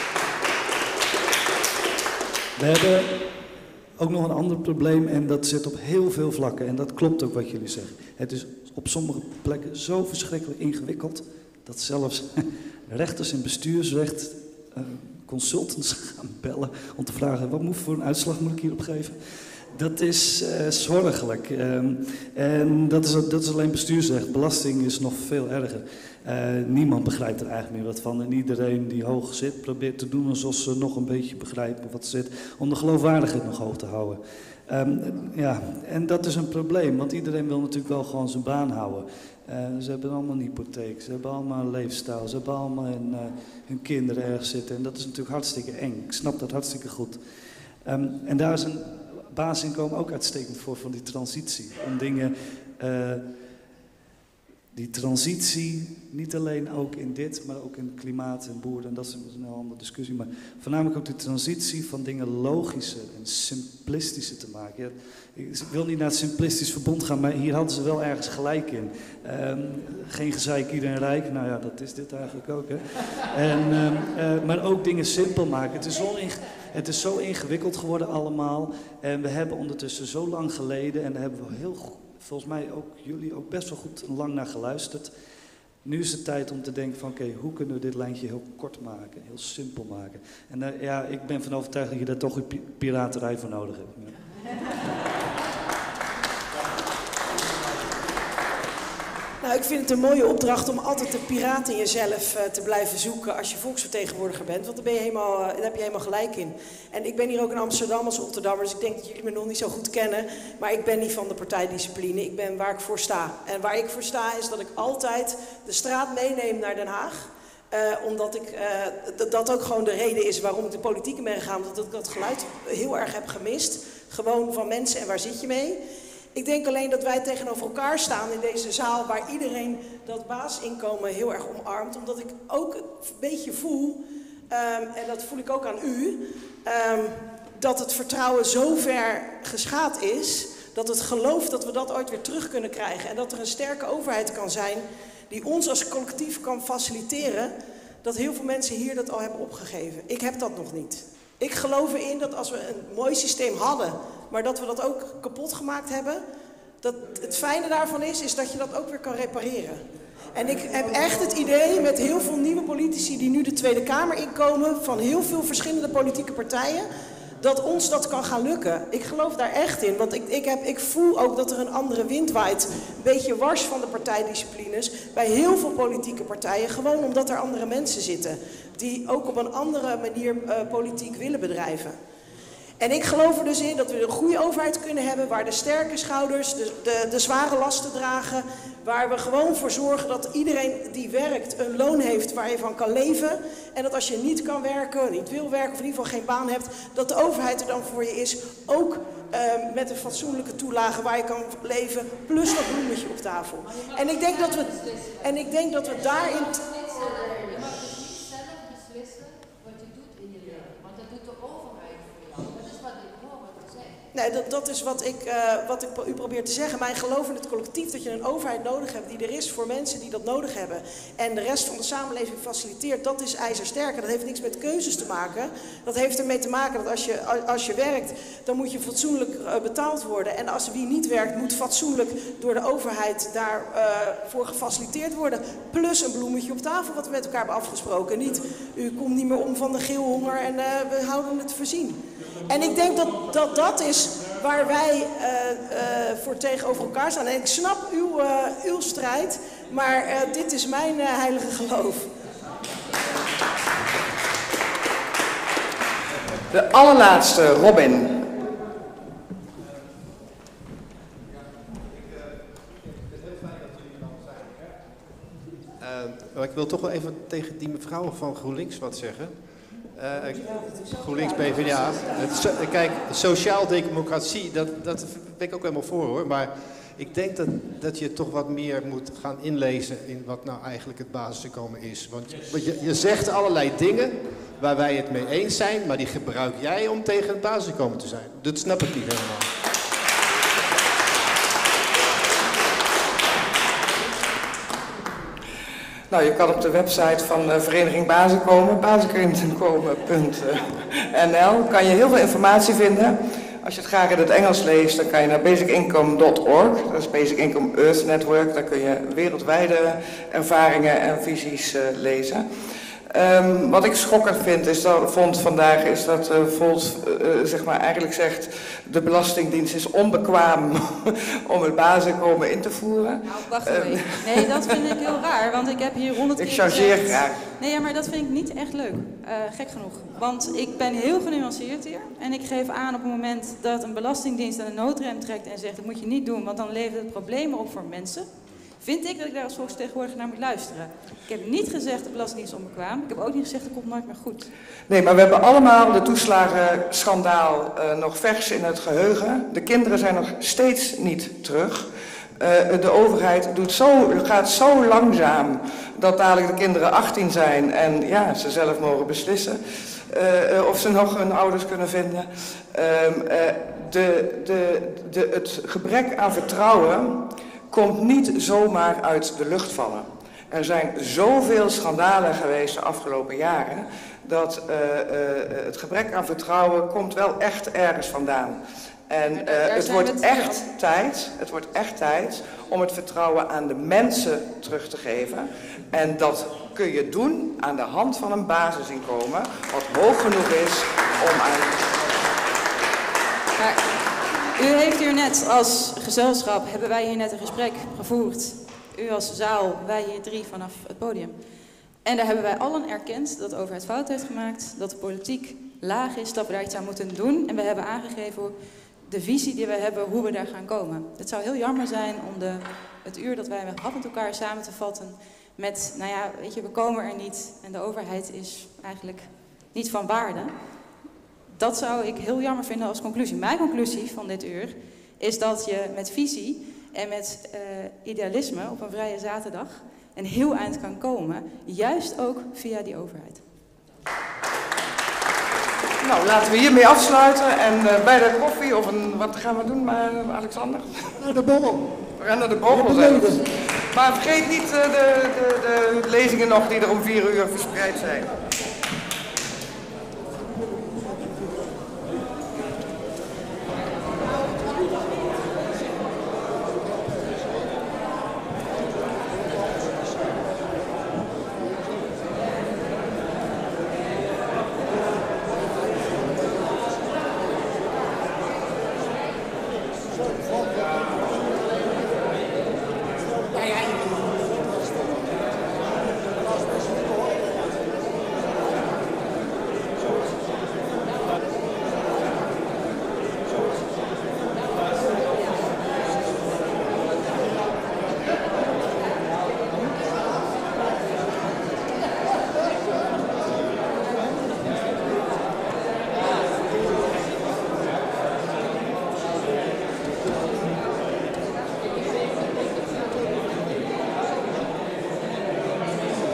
We hebben ook nog een ander probleem en dat zit op heel veel vlakken. En dat klopt ook wat jullie zeggen. Het is op sommige plekken zo verschrikkelijk ingewikkeld dat zelfs rechters in bestuursrecht uh, consultants gaan bellen om te vragen wat moet voor een uitslag moet ik hierop geven. Dat is uh, zorgelijk. Um, en dat is, dat is alleen bestuursrecht. Belasting is nog veel erger. Uh, niemand begrijpt er eigenlijk meer wat van. En iedereen die hoog zit probeert te doen alsof ze nog een beetje begrijpen wat zit. Om de geloofwaardigheid nog hoog te houden. Um, ja, en dat is een probleem. Want iedereen wil natuurlijk wel gewoon zijn baan houden. Uh, ze hebben allemaal een hypotheek. Ze hebben allemaal een leefstijl. Ze hebben allemaal hun, uh, hun kinderen ergens zitten. En dat is natuurlijk hartstikke eng. Ik snap dat hartstikke goed. Um, en daar is een basisinkomen ook uitstekend voor, van die transitie. Om dingen, uh, die transitie, niet alleen ook in dit, maar ook in klimaat en boeren, en dat is een heel andere discussie, maar voornamelijk ook de transitie van dingen logischer en simplistischer te maken. Ja, ik wil niet naar het simplistisch verbond gaan, maar hier hadden ze wel ergens gelijk in. Um, geen gezeik, iedereen rijk, nou ja, dat is dit eigenlijk ook, hè. En, um, uh, maar ook dingen simpel maken. Het is zo ingewikkeld. Het is zo ingewikkeld geworden allemaal en we hebben ondertussen zo lang geleden en daar hebben we heel volgens mij ook jullie ook best wel goed en lang naar geluisterd. Nu is het tijd om te denken van oké, okay, hoe kunnen we dit lijntje heel kort maken, heel simpel maken. En uh, ja, ik ben van overtuigd dat je daar toch een piraterij voor nodig hebt. Ja. Nou, ik vind het een mooie opdracht om altijd de piraat in jezelf uh, te blijven zoeken als je volksvertegenwoordiger bent. Want daar, ben je helemaal, uh, daar heb je helemaal gelijk in. En ik ben hier ook in Amsterdam als Rotterdammer, dus ik denk dat jullie me nog niet zo goed kennen. Maar ik ben niet van de partijdiscipline, ik ben waar ik voor sta. En waar ik voor sta is dat ik altijd de straat meeneem naar Den Haag. Uh, omdat ik, uh, dat ook gewoon de reden is waarom ik de politiek in ben gegaan. Omdat ik dat geluid heel erg heb gemist. Gewoon van mensen en waar zit je mee? Ik denk alleen dat wij tegenover elkaar staan in deze zaal waar iedereen dat basisinkomen heel erg omarmt. Omdat ik ook een beetje voel, um, en dat voel ik ook aan u, um, dat het vertrouwen zo ver geschaad is, dat het geloof dat we dat ooit weer terug kunnen krijgen. En dat er een sterke overheid kan zijn die ons als collectief kan faciliteren, dat heel veel mensen hier dat al hebben opgegeven. Ik heb dat nog niet. Ik geloof erin dat als we een mooi systeem hadden, maar dat we dat ook kapot gemaakt hebben, dat het fijne daarvan is, is dat je dat ook weer kan repareren. En ik heb echt het idee met heel veel nieuwe politici die nu de Tweede Kamer inkomen, van heel veel verschillende politieke partijen, dat ons dat kan gaan lukken. Ik geloof daar echt in, want ik, ik, heb, ik voel ook dat er een andere wind waait, een beetje wars van de partijdisciplines, bij heel veel politieke partijen, gewoon omdat er andere mensen zitten, die ook op een andere manier uh, politiek willen bedrijven. En ik geloof er dus in dat we een goede overheid kunnen hebben waar de sterke schouders de, de, de zware lasten dragen. Waar we gewoon voor zorgen dat iedereen die werkt een loon heeft waar je van kan leven. En dat als je niet kan werken, niet wil werken of in ieder geval geen baan hebt, dat de overheid er dan voor je is. Ook uh, met een fatsoenlijke toelage waar je kan leven, plus dat bloemetje op tafel. En ik denk dat we, en ik denk dat we daarin... Nee, dat, dat is wat ik, uh, wat ik u probeer te zeggen. Mijn geloof in het collectief, dat je een overheid nodig hebt die er is voor mensen die dat nodig hebben. En de rest van de samenleving faciliteert, dat is ijzersterk. Dat heeft niks met keuzes te maken. Dat heeft ermee te maken dat als je, als je werkt, dan moet je fatsoenlijk uh, betaald worden. En als wie niet werkt, moet fatsoenlijk door de overheid daarvoor uh, gefaciliteerd worden. Plus een bloemetje op tafel, wat we met elkaar hebben afgesproken. Niet, u komt niet meer om van de geelhonger en uh, we houden het voorzien. En ik denk dat dat, dat is waar wij uh, uh, voor tegenover elkaar staan. En ik snap uw, uh, uw strijd, maar uh, dit is mijn uh, heilige geloof. De allerlaatste, Robin. Uh, maar ik wil toch wel even tegen die mevrouw van GroenLinks wat zeggen. Uh, GroenLinks P v d A. So, kijk, sociaal-democratie, dat, dat ben ik ook helemaal voor hoor. Maar ik denk dat, dat je toch wat meer moet gaan inlezen in wat nou eigenlijk het basisinkomen is. Want je, je zegt allerlei dingen waar wij het mee eens zijn, maar die gebruik jij om tegen het basisinkomen te zijn. Dat snap ik niet helemaal. Nou, je kan op de website van de Vereniging Basisinkomen, basisinkomen punt n l, kan je heel veel informatie vinden. Als je het graag in het Engels leest, dan kan je naar basic income dot org. Dat is Basic Income Earth Network. Daar kun je wereldwijde ervaringen en visies uh, lezen. Um, wat ik schokkend vind, is dat, vond vandaag, is dat uh, Volt uh, zeg maar eigenlijk zegt, de Belastingdienst is onbekwaam om het basisinkomen in te voeren. Nou, wacht even. Um, nee, dat vind ik heel raar, want ik heb hier honderd keer Ik chargeer gezegd... graag. Nee, ja, maar dat vind ik niet echt leuk. Uh, gek genoeg. Want ik ben heel genuanceerd hier. En ik geef aan op het moment dat een belastingdienst aan de noodrem trekt en zegt, dat moet je niet doen, want dan levert het problemen op voor mensen. Vind ik dat ik daar als volksvertegenwoordiger naar moet luisteren. Ik heb niet gezegd de Belastingdienst is onbekwaam. Ik heb ook niet gezegd dat komt nooit meer goed. Nee, maar we hebben allemaal de toeslagenschandaal uh, nog vers in het geheugen. De kinderen zijn nog steeds niet terug. Uh, de overheid doet zo, gaat zo langzaam dat dadelijk de kinderen achttien zijn en ja, ze zelf mogen beslissen uh, of ze nog hun ouders kunnen vinden. Uh, uh, de, de, de, het gebrek aan vertrouwen komt niet zomaar uit de lucht vallen. Er zijn zoveel schandalen geweest de afgelopen jaren, dat uh, uh, het gebrek aan vertrouwen komt wel echt ergens vandaan. En uh, het wordt echt tijd, het wordt echt tijd om het vertrouwen aan de mensen terug te geven. En dat kun je doen aan de hand van een basisinkomen, wat hoog genoeg is om aan... Maar u heeft hier net als gezelschap, hebben wij hier net een gesprek gevoerd. U als zaal, wij hier drie vanaf het podium. En daar hebben wij allen erkend dat de overheid fout heeft gemaakt, dat de politiek laag is, dat we daar iets aan moeten doen. En we hebben aangegeven de visie die we hebben, hoe we daar gaan komen. Het zou heel jammer zijn om de, het uur dat wij hebben met elkaar samen te vatten met, nou ja, weet je, we komen er niet en de overheid is eigenlijk niet van waarde. Dat zou ik heel jammer vinden als conclusie. Mijn conclusie van dit uur is dat je met visie en met uh, idealisme op een vrije zaterdag een heel eind kan komen, juist ook via die overheid. Nou, laten we hiermee afsluiten en uh, bij de koffie, of een, wat gaan we doen, uh, Alexander? Naar de borrel. We gaan naar de borrel. Maar vergeet niet uh, de, de, de lezingen nog die er om vier uur verspreid zijn.